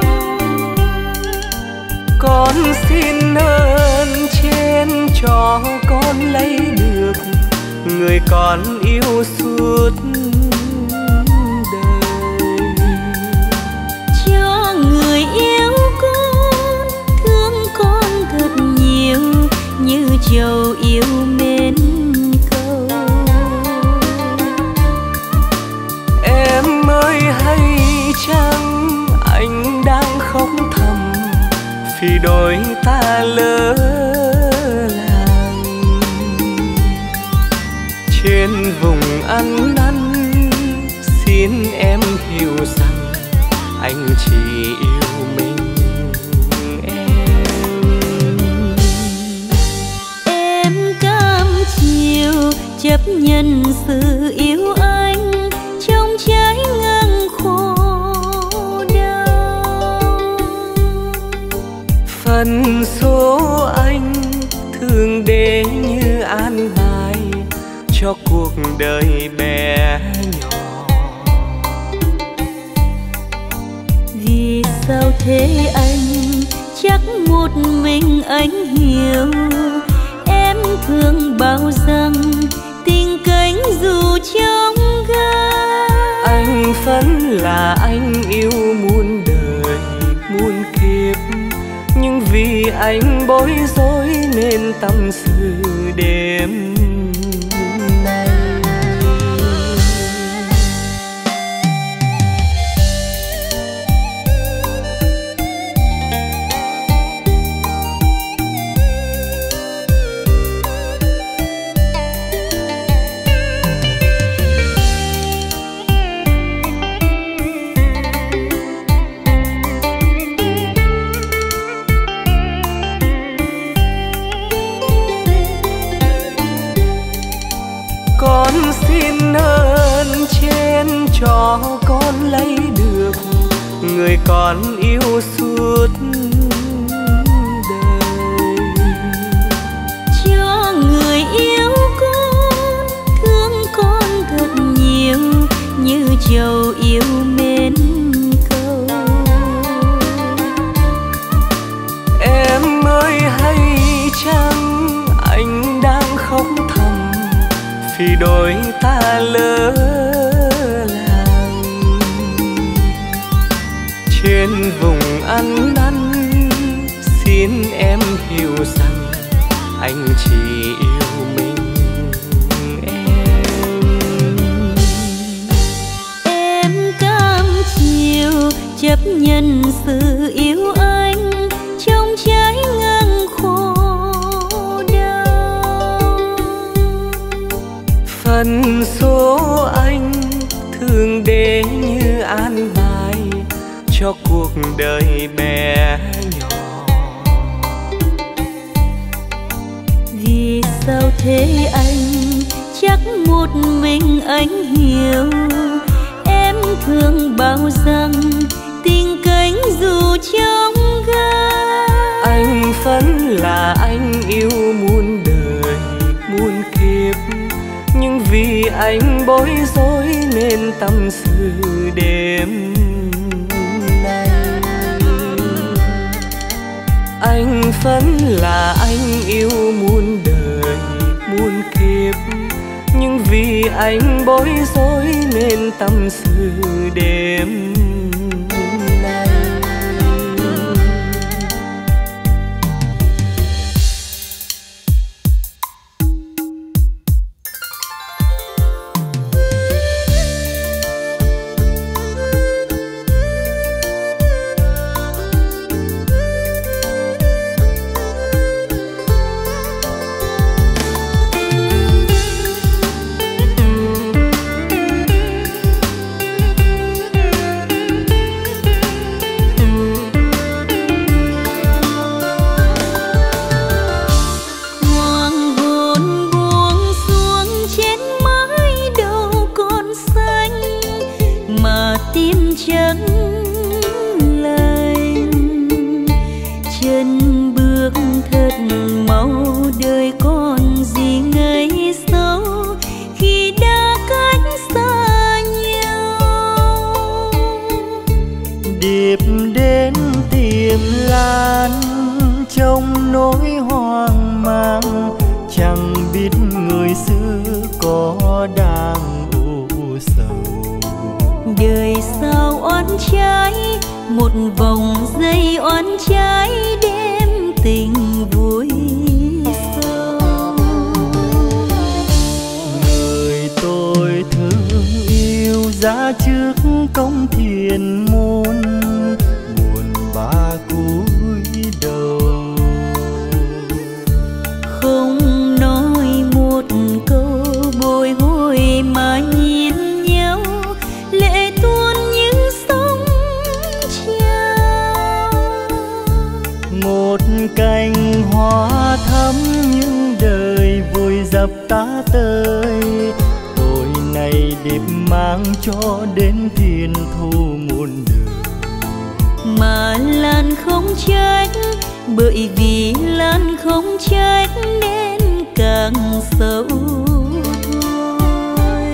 Con xin ơn trên cho con lấy được người con yêu suốt đời. Cho người yêu con, thương con thật nhiều, như trầu yêu mến câu. Em ơi hay chăng anh đang khóc thầm, vì đôi ta lỡ làng. Trên vùng ăn năn xin em hiểu rằng anh chỉ yêu mình em. Em cam chịu chấp nhận sự yêu anh trong trái ngang khổ đau. Phần số anh thường để như an bài cho cuộc đời bé nhỏ. Vì sao thế anh, chắc một mình anh hiểu. Em thường bảo rằng tình cánh dù trong gai, Anh vẫn là anh yêu muôn đời muôn kiếp, nhưng vì anh bối rối nên tâm sự đêm nay. Con xin ơn trên cho con lấy được người con yêu suốt đời. cho người yêu con, thương con thật nhiều, như trầu yêu mến câu. Em ơi hay chăng anh đang khóc thầm, vì đôi ta lỡ làng. Trên vùng ăn năn xin em hiểu rằng anh chỉ yêu mình em. Em cam chịu chấp nhận sự yêu anh trong trái ngang khổ đau. Phần số anh thường để như an bài cho cuộc đời bé nhỏ. Vì sao thế anh, chắc một mình anh hiểu. Em thường bảo rằng tình cánh dù trong gai, Anh vẫn là anh yêu muôn đời muôn kiếp, nhưng vì anh bối rối nên tâm sự đêm nay. Anh vẫn là anh yêu muôn đời muôn kiếp, nhưng vì anh bối rối nên tâm sự đêm nay. Một vòng dây oán trái đêm tình vui sâu. Người tôi thương yêu ra trước công thiền môn, buồn bã cúi đầu không nói một câu bồi hồi mà nhìn nhau, lệ tuôn như sông một cành hoa thắm những đời vùi dập ta tới. Tôi này điệp mang cho đến thiên thu muôn đời, mà Lan không trách, bởi vì Lan không trách nên càng sâu thôi.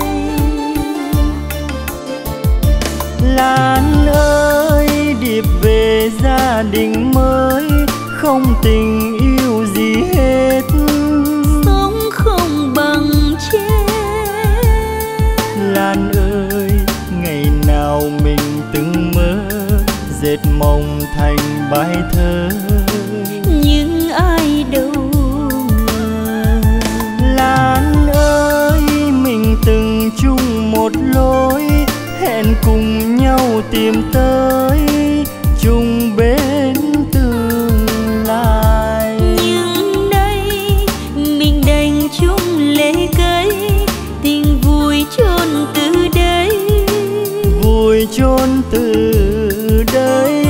Lan ơi điệp về gia đình mới, không tình yêu gì hết, sống không bằng chết. Lan ơi ngày nào mình từng mơ dệt mộng thành bài thơ, nhưng ai đâu ngờ. Lan ơi mình từng chung một lối, hẹn cùng nhau tìm tới chung bên tương lai. Nhưng đây mình đành chung lệ cây, tình vui chôn từ đây, vui chôn từ đây.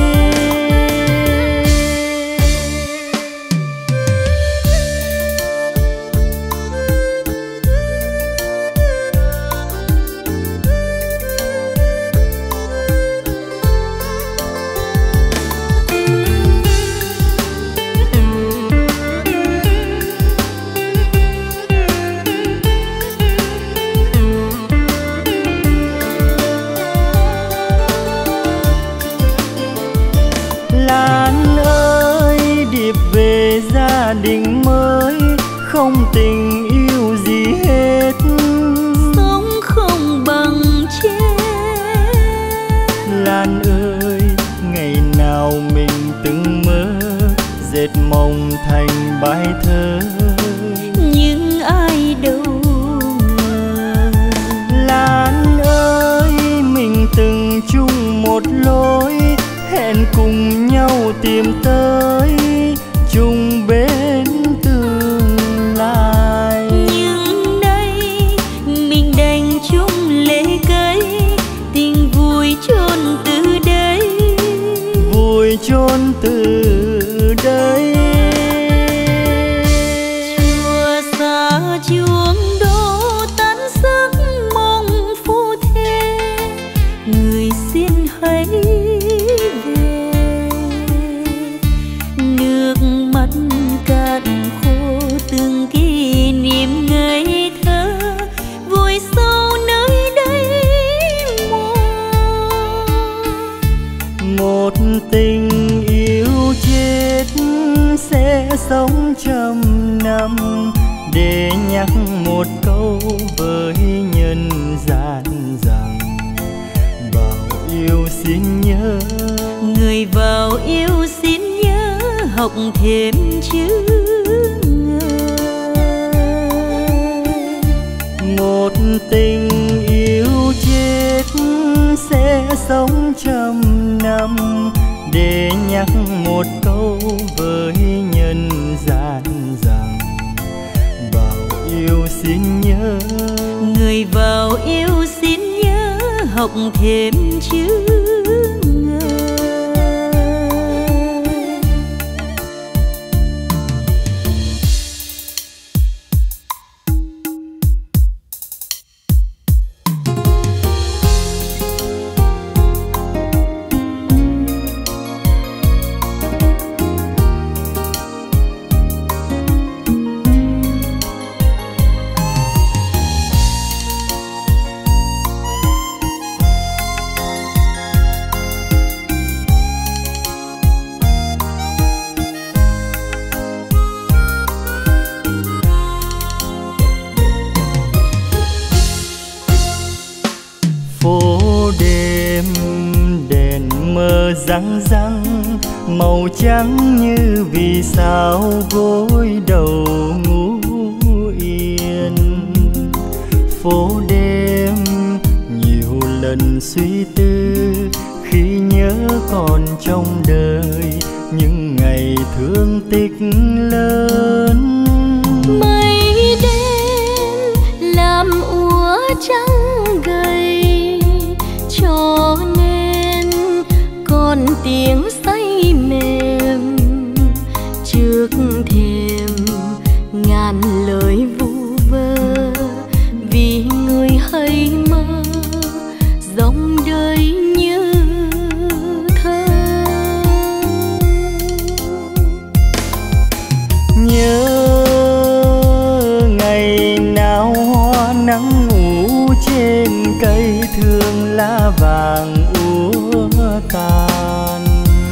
Gia đình mới không tình yêu gì hết, sống không bằng chết. Lan ơi ngày nào mình từng mơ dệt mộng thành bài thơ, nhưng ai đâu ngờ. Lan ơi mình từng chung một lối, hẹn cùng nhau tìm tới chung bên tương lai. Nhưng đây mình đành chung lệ cây, tình vui chôn từ đây, vui chôn từ đây. Chùa xa chuông đổ tan giấc mong phu thê, người xin hãy cạn khô từng kỷ niệm ngây thơ, vùi sâu nơi đây một một tình yêu chết sống trăm năm để nhắc một câu với nhân gian rằng vào yêu xin nhớ. Người vào yêu xin nhớ học thêm chữ một tình yêu chết sẽ sống trăm năm để nhắc một câu với nhân gian rằng vào yêu xin nhớ. Người vào yêu xin nhớ học thêm chữ răng răng màu trắng như vì sao gối đầu ngủ yên. Phố đêm nhiều lần suy tư khi nhớ còn trong đời những ngày thương tích lớn. Mây đen làm úa trắng gầy cho nên còn tiếng say mềm trước thềm ngàn lời vu vơ vì người hay mơ dòng đời như thơ. Nhớ ngày nào hoa nắng ngủ trên cây thương lá vàng úa tàn.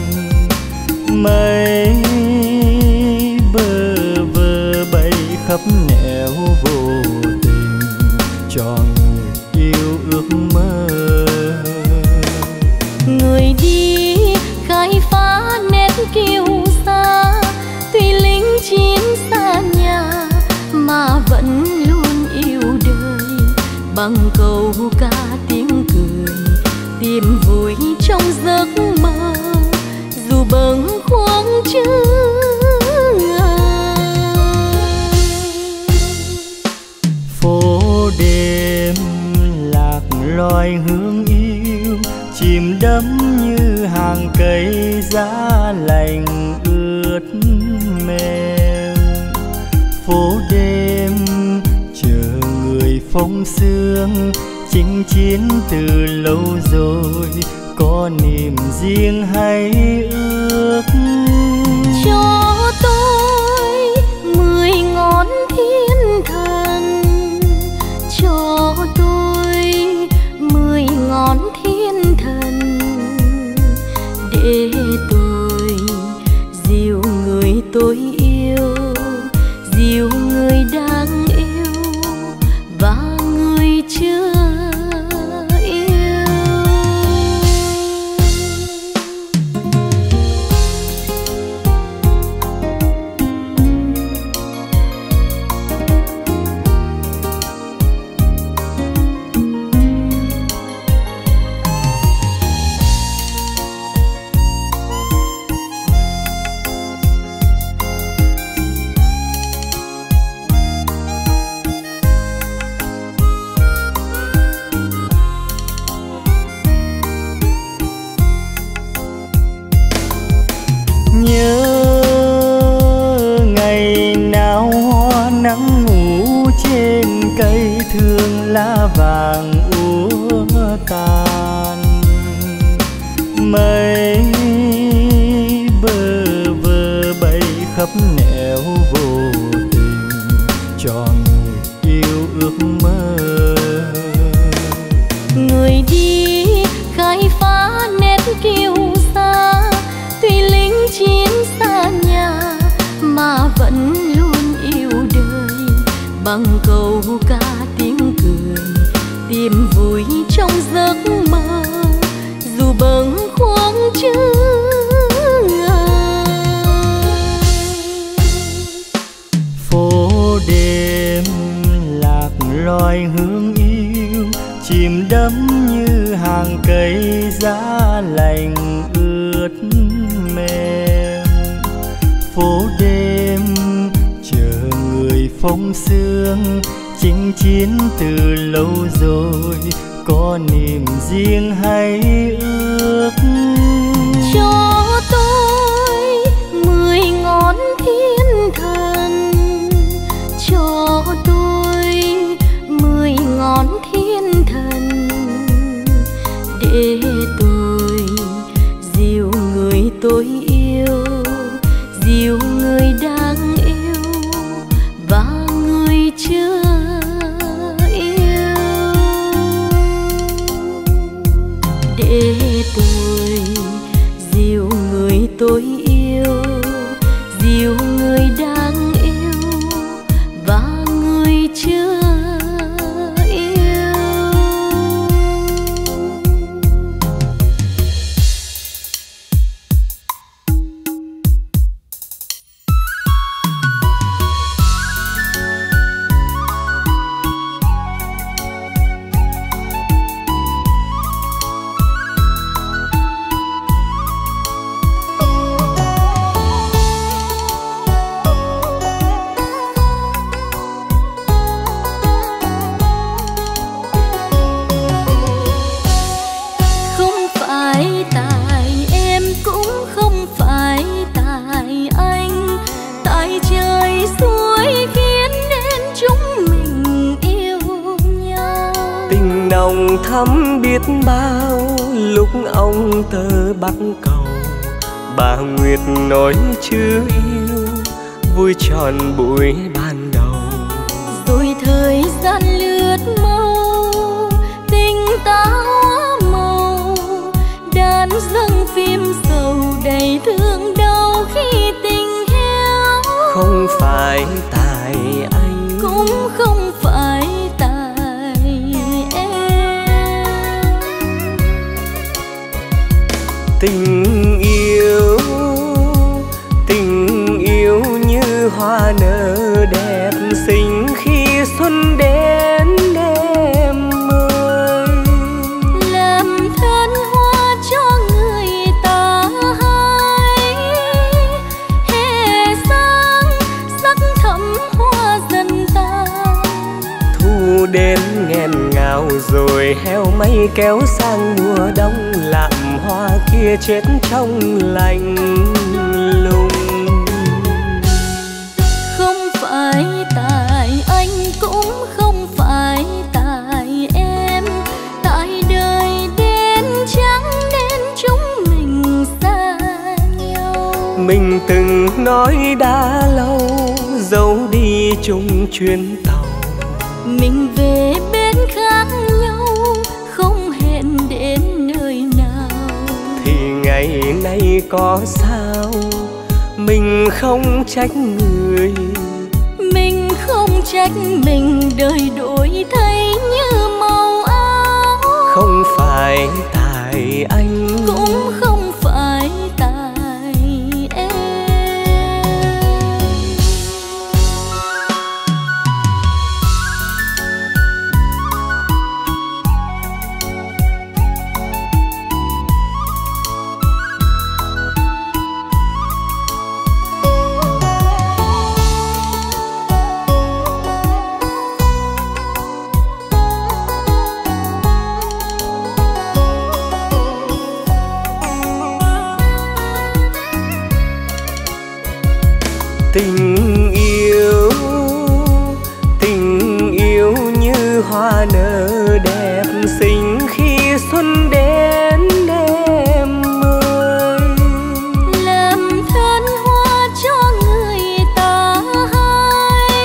Mây bơ vơ bay khắp nẻo vô tình cho người yêu ước mơ. Người đi khai phá nét kiêu sa tuy lính chiến xa nhà mà vẫn luôn yêu đời bằng câu ca tiếng cười tìm vui trong giấc mơ dù bâng khuâng chưa. Phố đêm lạc loài hương yêu chìm đắm như hàng cây giá lạnh ướt mềm. Phố đêm chờ người phong sương chinh chiến từ lâu rồi có niềm riêng hay ước. Cho tôi mười ngón thiên thần, cho tôi mười ngón thiên thần để tôi dìu người tôi yêu, dìu người đang yêu và người chưa. Lá vàng úa tàn, mây bơ vơ bay khắp nẻo vô tình cho người yêu ước mơ. Người đi khai phá nét kiêu sa tuy lính chiến xa nhà mà hoài hương yêu, chìm đắm như hàng cây giá lạnh ướt mềm. Phố đêm chờ người phong sương, chinh chiến từ lâu rồi, có niềm riêng hay ước. Cho tôi mười ngón thiên thần, cho tôi mười ngón thiên thần, để tôi dìu người tôi yêu, dìu người đang yêu và người chưa yêu. Để tôi dìu người tôi yêu, dìu người đang yêu và người chưa yêu. Thắm biết bao lúc ông tơ bắt cầu, bà Nguyệt nói chữ yêu vui tròn buổi ban đầu. Rồi thời gian lướt mau, tình ta hóa màu, đàn dâng phim sầu đầy thương đau khi tình héo. Không phải tại anh, cũng không phải tại tình yêu, tình yêu như hoa nở đẹp xinh khi xuân đến đêm mưa. Làm thân hoa cho người ta hay, hè sáng sắc thắm hoa dần tàn. Thu đến nghẹn ngào rồi heo mây kéo sang mùa đông, làm hoa kia chết trong lạnh lùng. Không phải tại anh, cũng không phải tại em, tại đời đến chẳng nên chúng mình xa nhau. Mình từng nói đã lâu dẫu đi chung chuyến tàu, mình về bên khác nhau không hẹn đến nơi nào. thì ngày nay có sao mình không trách người, mình không trách mình đời đổi thay như màu áo. Không phải tại anh, cũng không phải tại em. Tình yêu, tình yêu như hoa nở đẹp xinh khi xuân đến đêm mưa. Làm thân hoa cho người ta hay,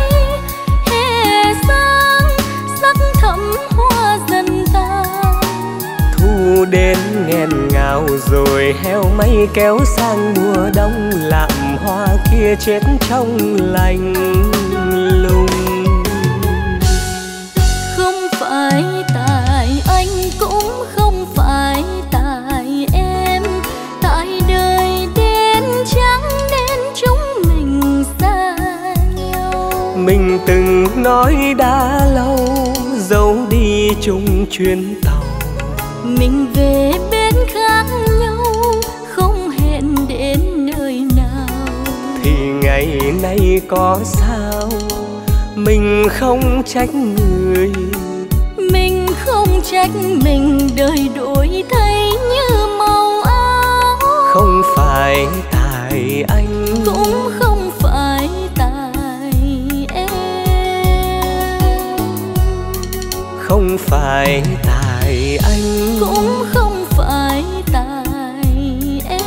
hè sáng sắc thắm hoa dần tàn. Thu đến nghẹn ngào rồi heo mây kéo sang mùa đông, làm hoa kia chết trong lạnh lùng. Không phải tại anh, cũng không phải tại em, tại đời đến chẳng nên chúng mình xa nhau. Mình Mình từng nói đã lâu dẫu đi chung chuyến tàu, mình về bên khác nhau không hẹn đến nơi nào. thì ngày nay có sao mình không trách người, mình không trách mình đời đổi thay như màu áo. Không phải tại anh cũng không phải tại em, không phải tại anh cũng không phải tại em.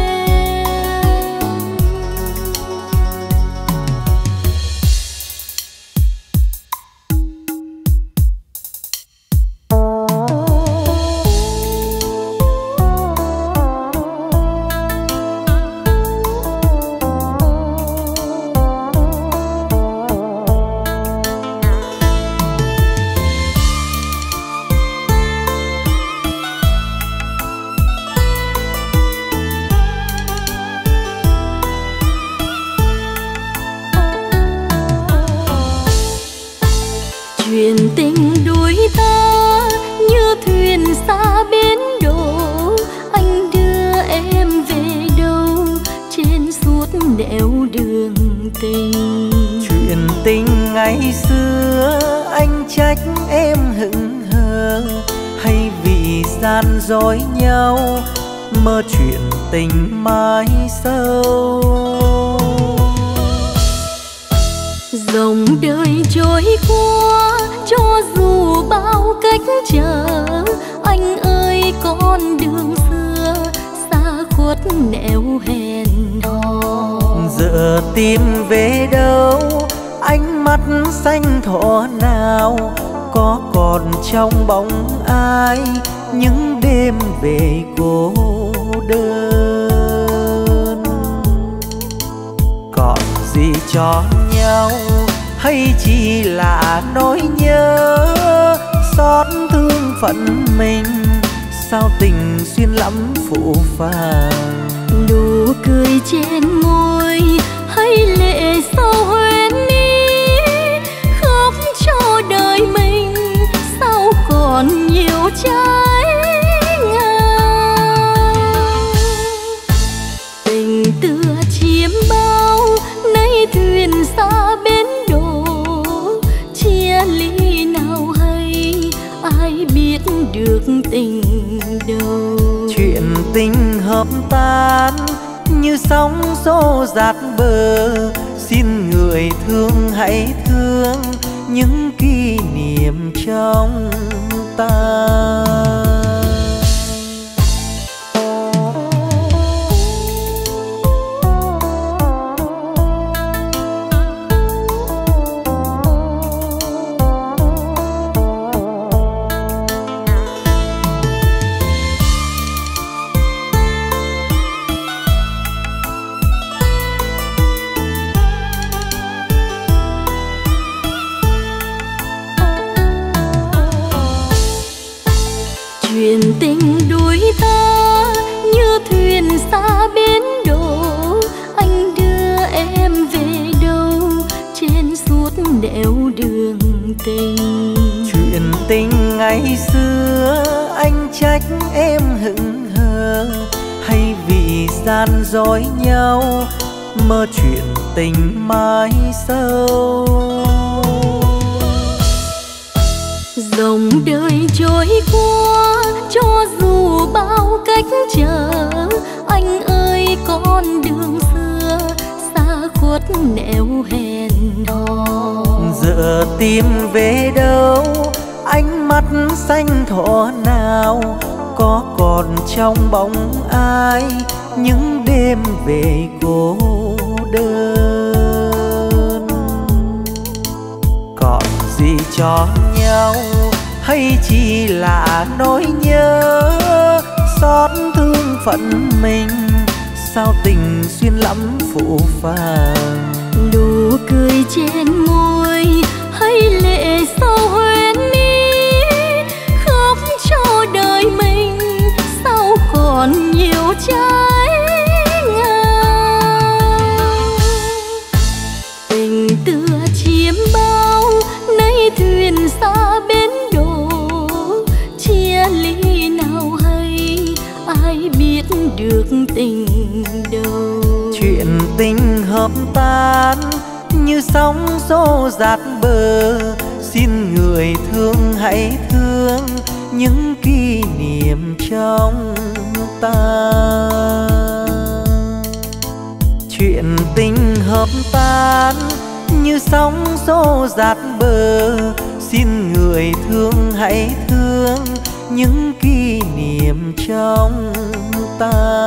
Chuyện tình đuổi ta như thuyền xa bến đổ, anh đưa em về đâu trên suốt nẻo đường tình. Chuyện tình ngày xưa anh trách em hững hờ, hay vì gian dối nhau mơ chuyện tình mãi sâu. Dòng đời trôi qua cho dù bao cách trở, anh ơi con đường xưa xa khuất nẻo hẹn hò. Giờ tìm về đâu ánh mắt xanh thỏ nào, có còn trong bóng ai những đêm về cô đơn. Còn gì cho nhau hay chỉ là nỗi nhớ, xót thương phận mình sao tình xuyên lắm phụ phàng. Nụ cười trên môi hay lệ sâu hoen mi, khóc cho đời mình sao còn nhiều trái ngang. Tình tựa chiếm bao nay thuyền xa bến đổ, chia ly nào hay ai biết được tình đâu. Chuyện tình hợp tan như sóng xô dạt bờ, xin người thương hãy thương những kỷ niệm trong ta. Chuyện tình đuổi ta như thuyền xa bến đổ, anh đưa em về đâu trên suốt nẻo đường tình. Chuyện tình ngày xưa anh trách em hững hờ, hay vì gian dối nhau mơ chuyện tình mãi sâu. Dòng đời trôi qua cho dù bao cách trở, anh ơi con đường xưa xa khuất nẻo hẹn hò. Giờ tìm về đâu ánh mắt xanh thỏ nào, có còn trong bóng ai những đêm về cô đơn. Còn gì cho nhau hay chỉ là nỗi nhớ, xót thương phận mình sao tình xuyên lắm phụ phàng. Nụ cười trên môi hay lệ sâu hoen mi, khóc cho đời mình sao còn nhiều trái ngang. Tình tựa chiếm ai biết được tình đâu. Chuyện tình hợp tan như sóng xô dạt bờ, xin người thương hãy thương những kỷ niệm trong ta. Chuyện tình hợp tan như sóng xô dạt bờ, xin người thương hãy thương những kỷ niệm trong ta.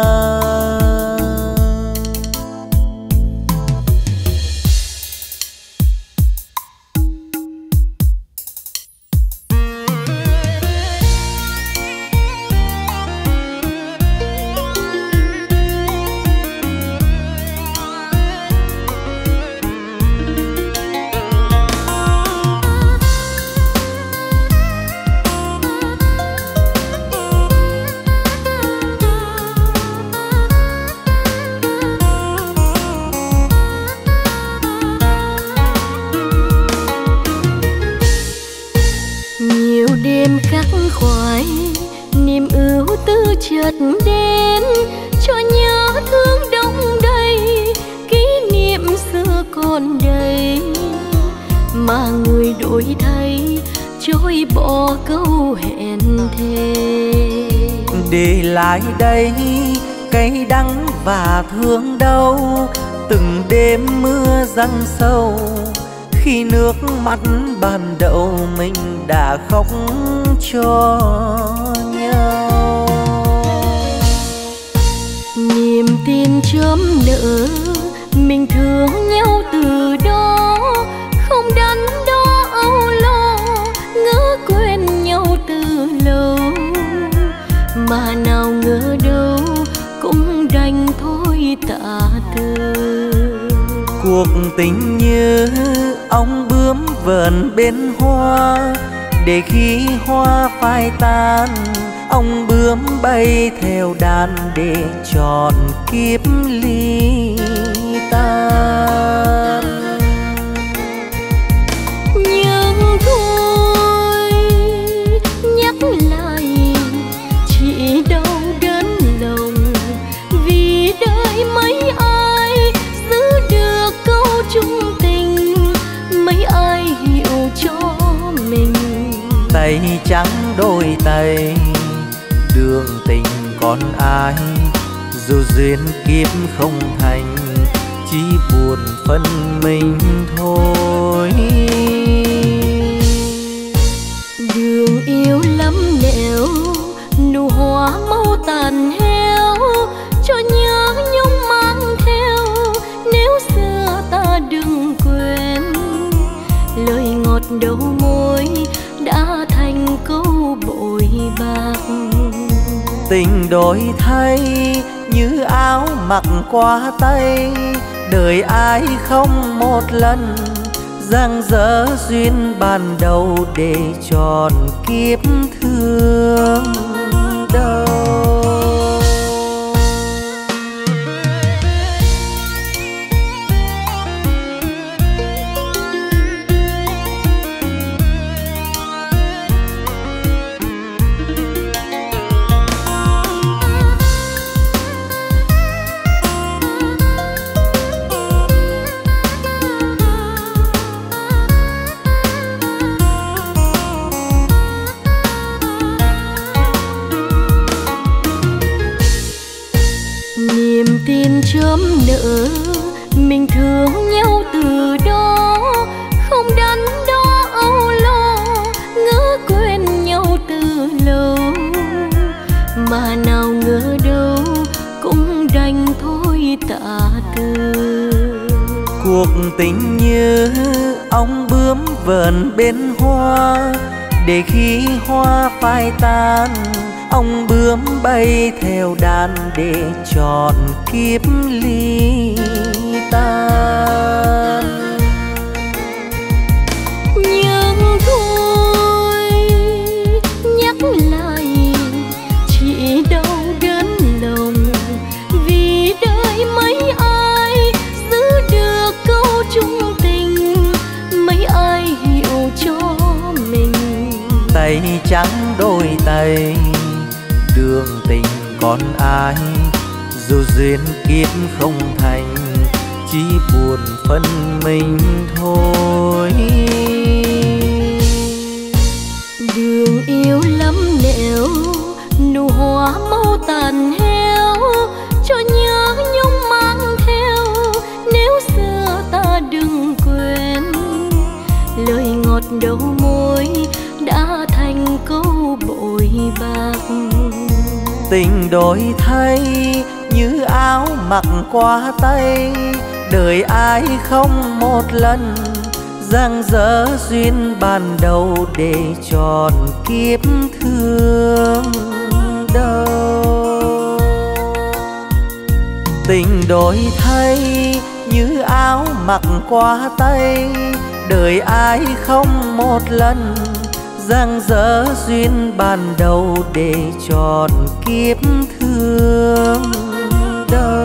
chợt đến cho nhớ thương đông đầy, kỷ niệm xưa còn đây mà người đổi thay trôi bỏ câu hẹn thề. Để lại đây cay đắng và thương đau, từng đêm mưa giăng sâu khi nước mắt ban đầu mình đã khóc cho nhau. Niềm tin chớm nở mình thương nhau từ đó, không đắn đo âu lo ngỡ quên nhau từ lâu, mà nào ngờ đâu cũng đành thôi tạ từ. Cuộc tình như ong bướm vờn bên hoa, để khi hoa phai tan ong bướm bay theo đàn để tròn kiếp ly tan. Nhưng thôi nhắc lại chỉ đau đớn lòng, vì đời mấy ai giữ được câu chung tình, mấy ai hiểu cho mình. Tay trắng đôi tay đường tình còn ai, dù duyên kiếp không thành chỉ buồn phân mình thôi. Đường yêu lắm nẻo nụ hoa mau tàn héo, cho nhớ nhung mang theo nếu xưa ta đừng quên. Lời ngọt đầu môi đã thành câu bội bạc, tình đổi thay như áo mặc qua tay, đời ai không một lần giang dở duyên ban đầu để tròn kiếp thương đau. Chớm nở mình thương nhau từ đó, không đắn đo âu lo ngỡ quên nhau từ lâu, mà nào ngờ đâu cũng đành thôi tạ từ. Cuộc tình như ong bướm vờn bên hoa, để khi hoa phai tan ong bướm bay theo đàn để tròn kiếp ly tan. Nhưng thôi nhắc lại chỉ đau đớn lòng, vì đời mấy ai giữ được câu chung tình, mấy ai hiểu cho mình. Tay trắng đôi tay đường tình còn ai. Dù duyên kiếp không thành, chỉ buồn phân mình thôi. Đường yêu lắm nẻo, nụ hoa mau tàn héo, cho nhớ nhung mang theo. Nếu xưa ta đừng quên, lời ngọt đầu môi đã thành câu bội bạc. Tình đổi thay như áo mặc qua tay, đời ai không một lần giang dở duyên ban đầu để tròn kiếp thương đâu. Tình đổi thay như áo mặc qua tay, đời ai không một lần giang dở duyên ban đầu để tròn kiếp thương đâu.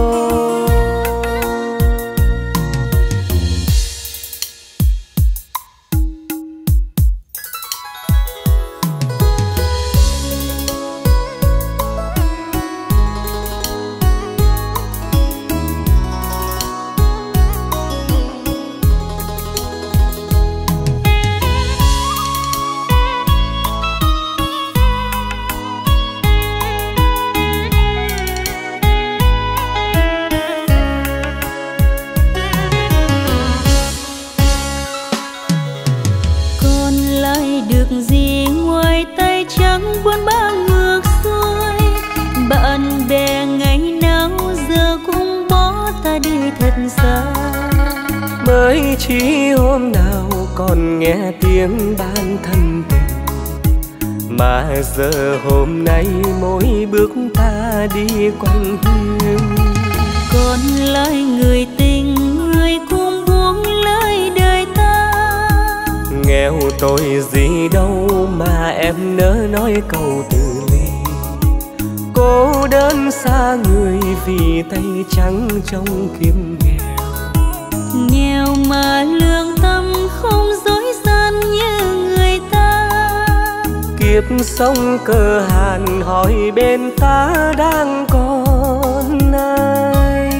Mới chỉ hôm nào còn nghe tiếng ban thân tình, mà giờ hôm nay mỗi bước ta đi quanh hiu. Còn lại người tình, người cũng buông lời đời ta. Nghèo tôi gì đâu mà em nỡ nói câu từ ly. Cô đơn xa người vì tay trắng trong kiếm nghèo. Nghèo mà lương tâm không dối gian như người ta. Kiếp sống cơ hàn hỏi bên ta đang còn ai.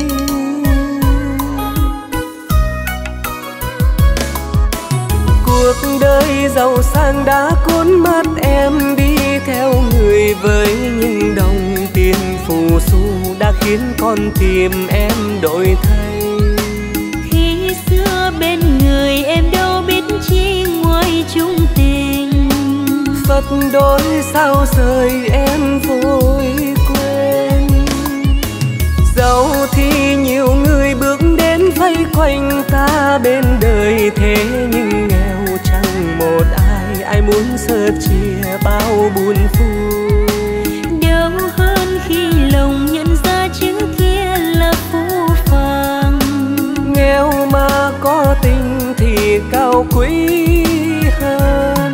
Cuộc đời giàu sang đã cuốn mắt em đi theo người với những đồng tiền phù du đã khiến con tim em đổi thay. Bên người em đâu biết chi ngoài chung tình. Phật đôi sao rời em vội quên. Dẫu thì nhiều người bước đến vây quanh ta bên đời, thế nhưng nghèo chẳng một ai, ai muốn sớt chia bao buồn vui. Đâu hơn khi lòng nhận ra chữ kia là phũ phàng. Nghèo mà có tình thì cao quý hơn.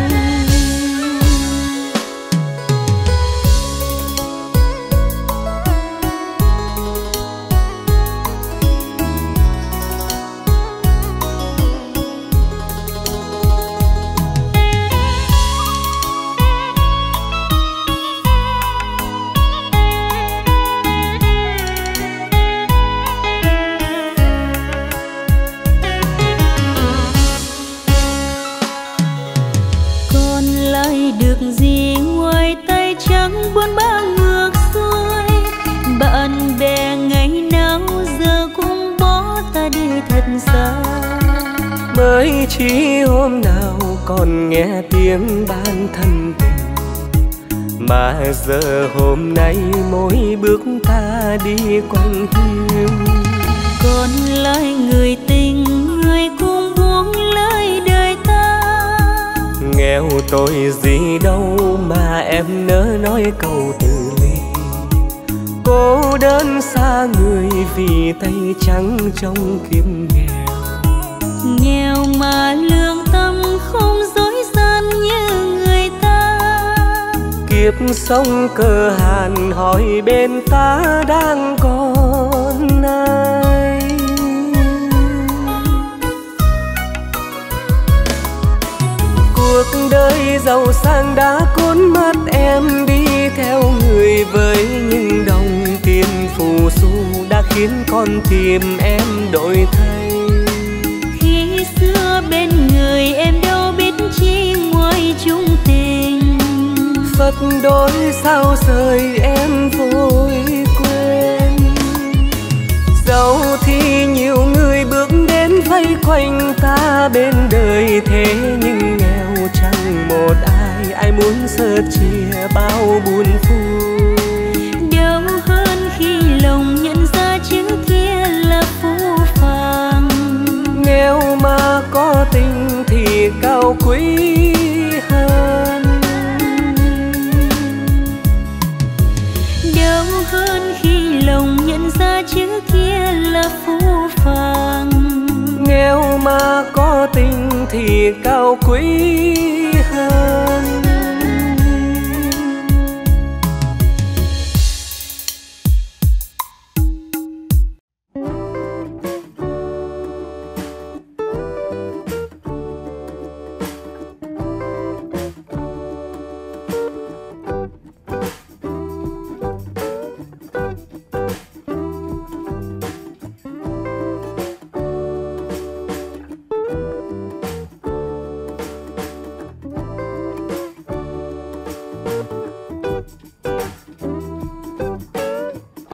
Buôn ba ngược xuôi, bạn bè ngày nào giờ cũng bỏ ta đi thật xa. Mới chỉ hôm nào còn nghe tiếng ban thân tình, mà giờ hôm nay mỗi bước ta đi quanh hiu. Còn lại người tình, người cũng buông lời đời ta. Nghèo tôi gì đâu mà em nỡ nói câu từ ly. Cô đơn xa người vì tay trắng trong kiếm nghèo. Nghèo mà lương tâm không dối gian như người ta. Kiếp sống cơ hàn hỏi bên ta đang còn ai. Cuộc đời giàu sang đã cuốn mắt em đi theo người với với những đồng tiền phù du đã khiến con tim em đổi thay. Khi xưa bên người em đâu biết chi ngoài chung tình, phật đôi sao rời em vội quên. Dẫu thì nhiều người bước đến vây quanh ta bên đời, thế nhưng nghèo chẳng một ai, ai muốn sớt chia bao buồn vui. đâu hơn khi lòng nhận ra chữ kia là phũ phàng. Nếu mà có tình thì cao quý hơn. đâu hơn khi lòng nhận ra chữ kia là phũ phàng. Nếu mà có tình thì cao quý hơn. Thank you.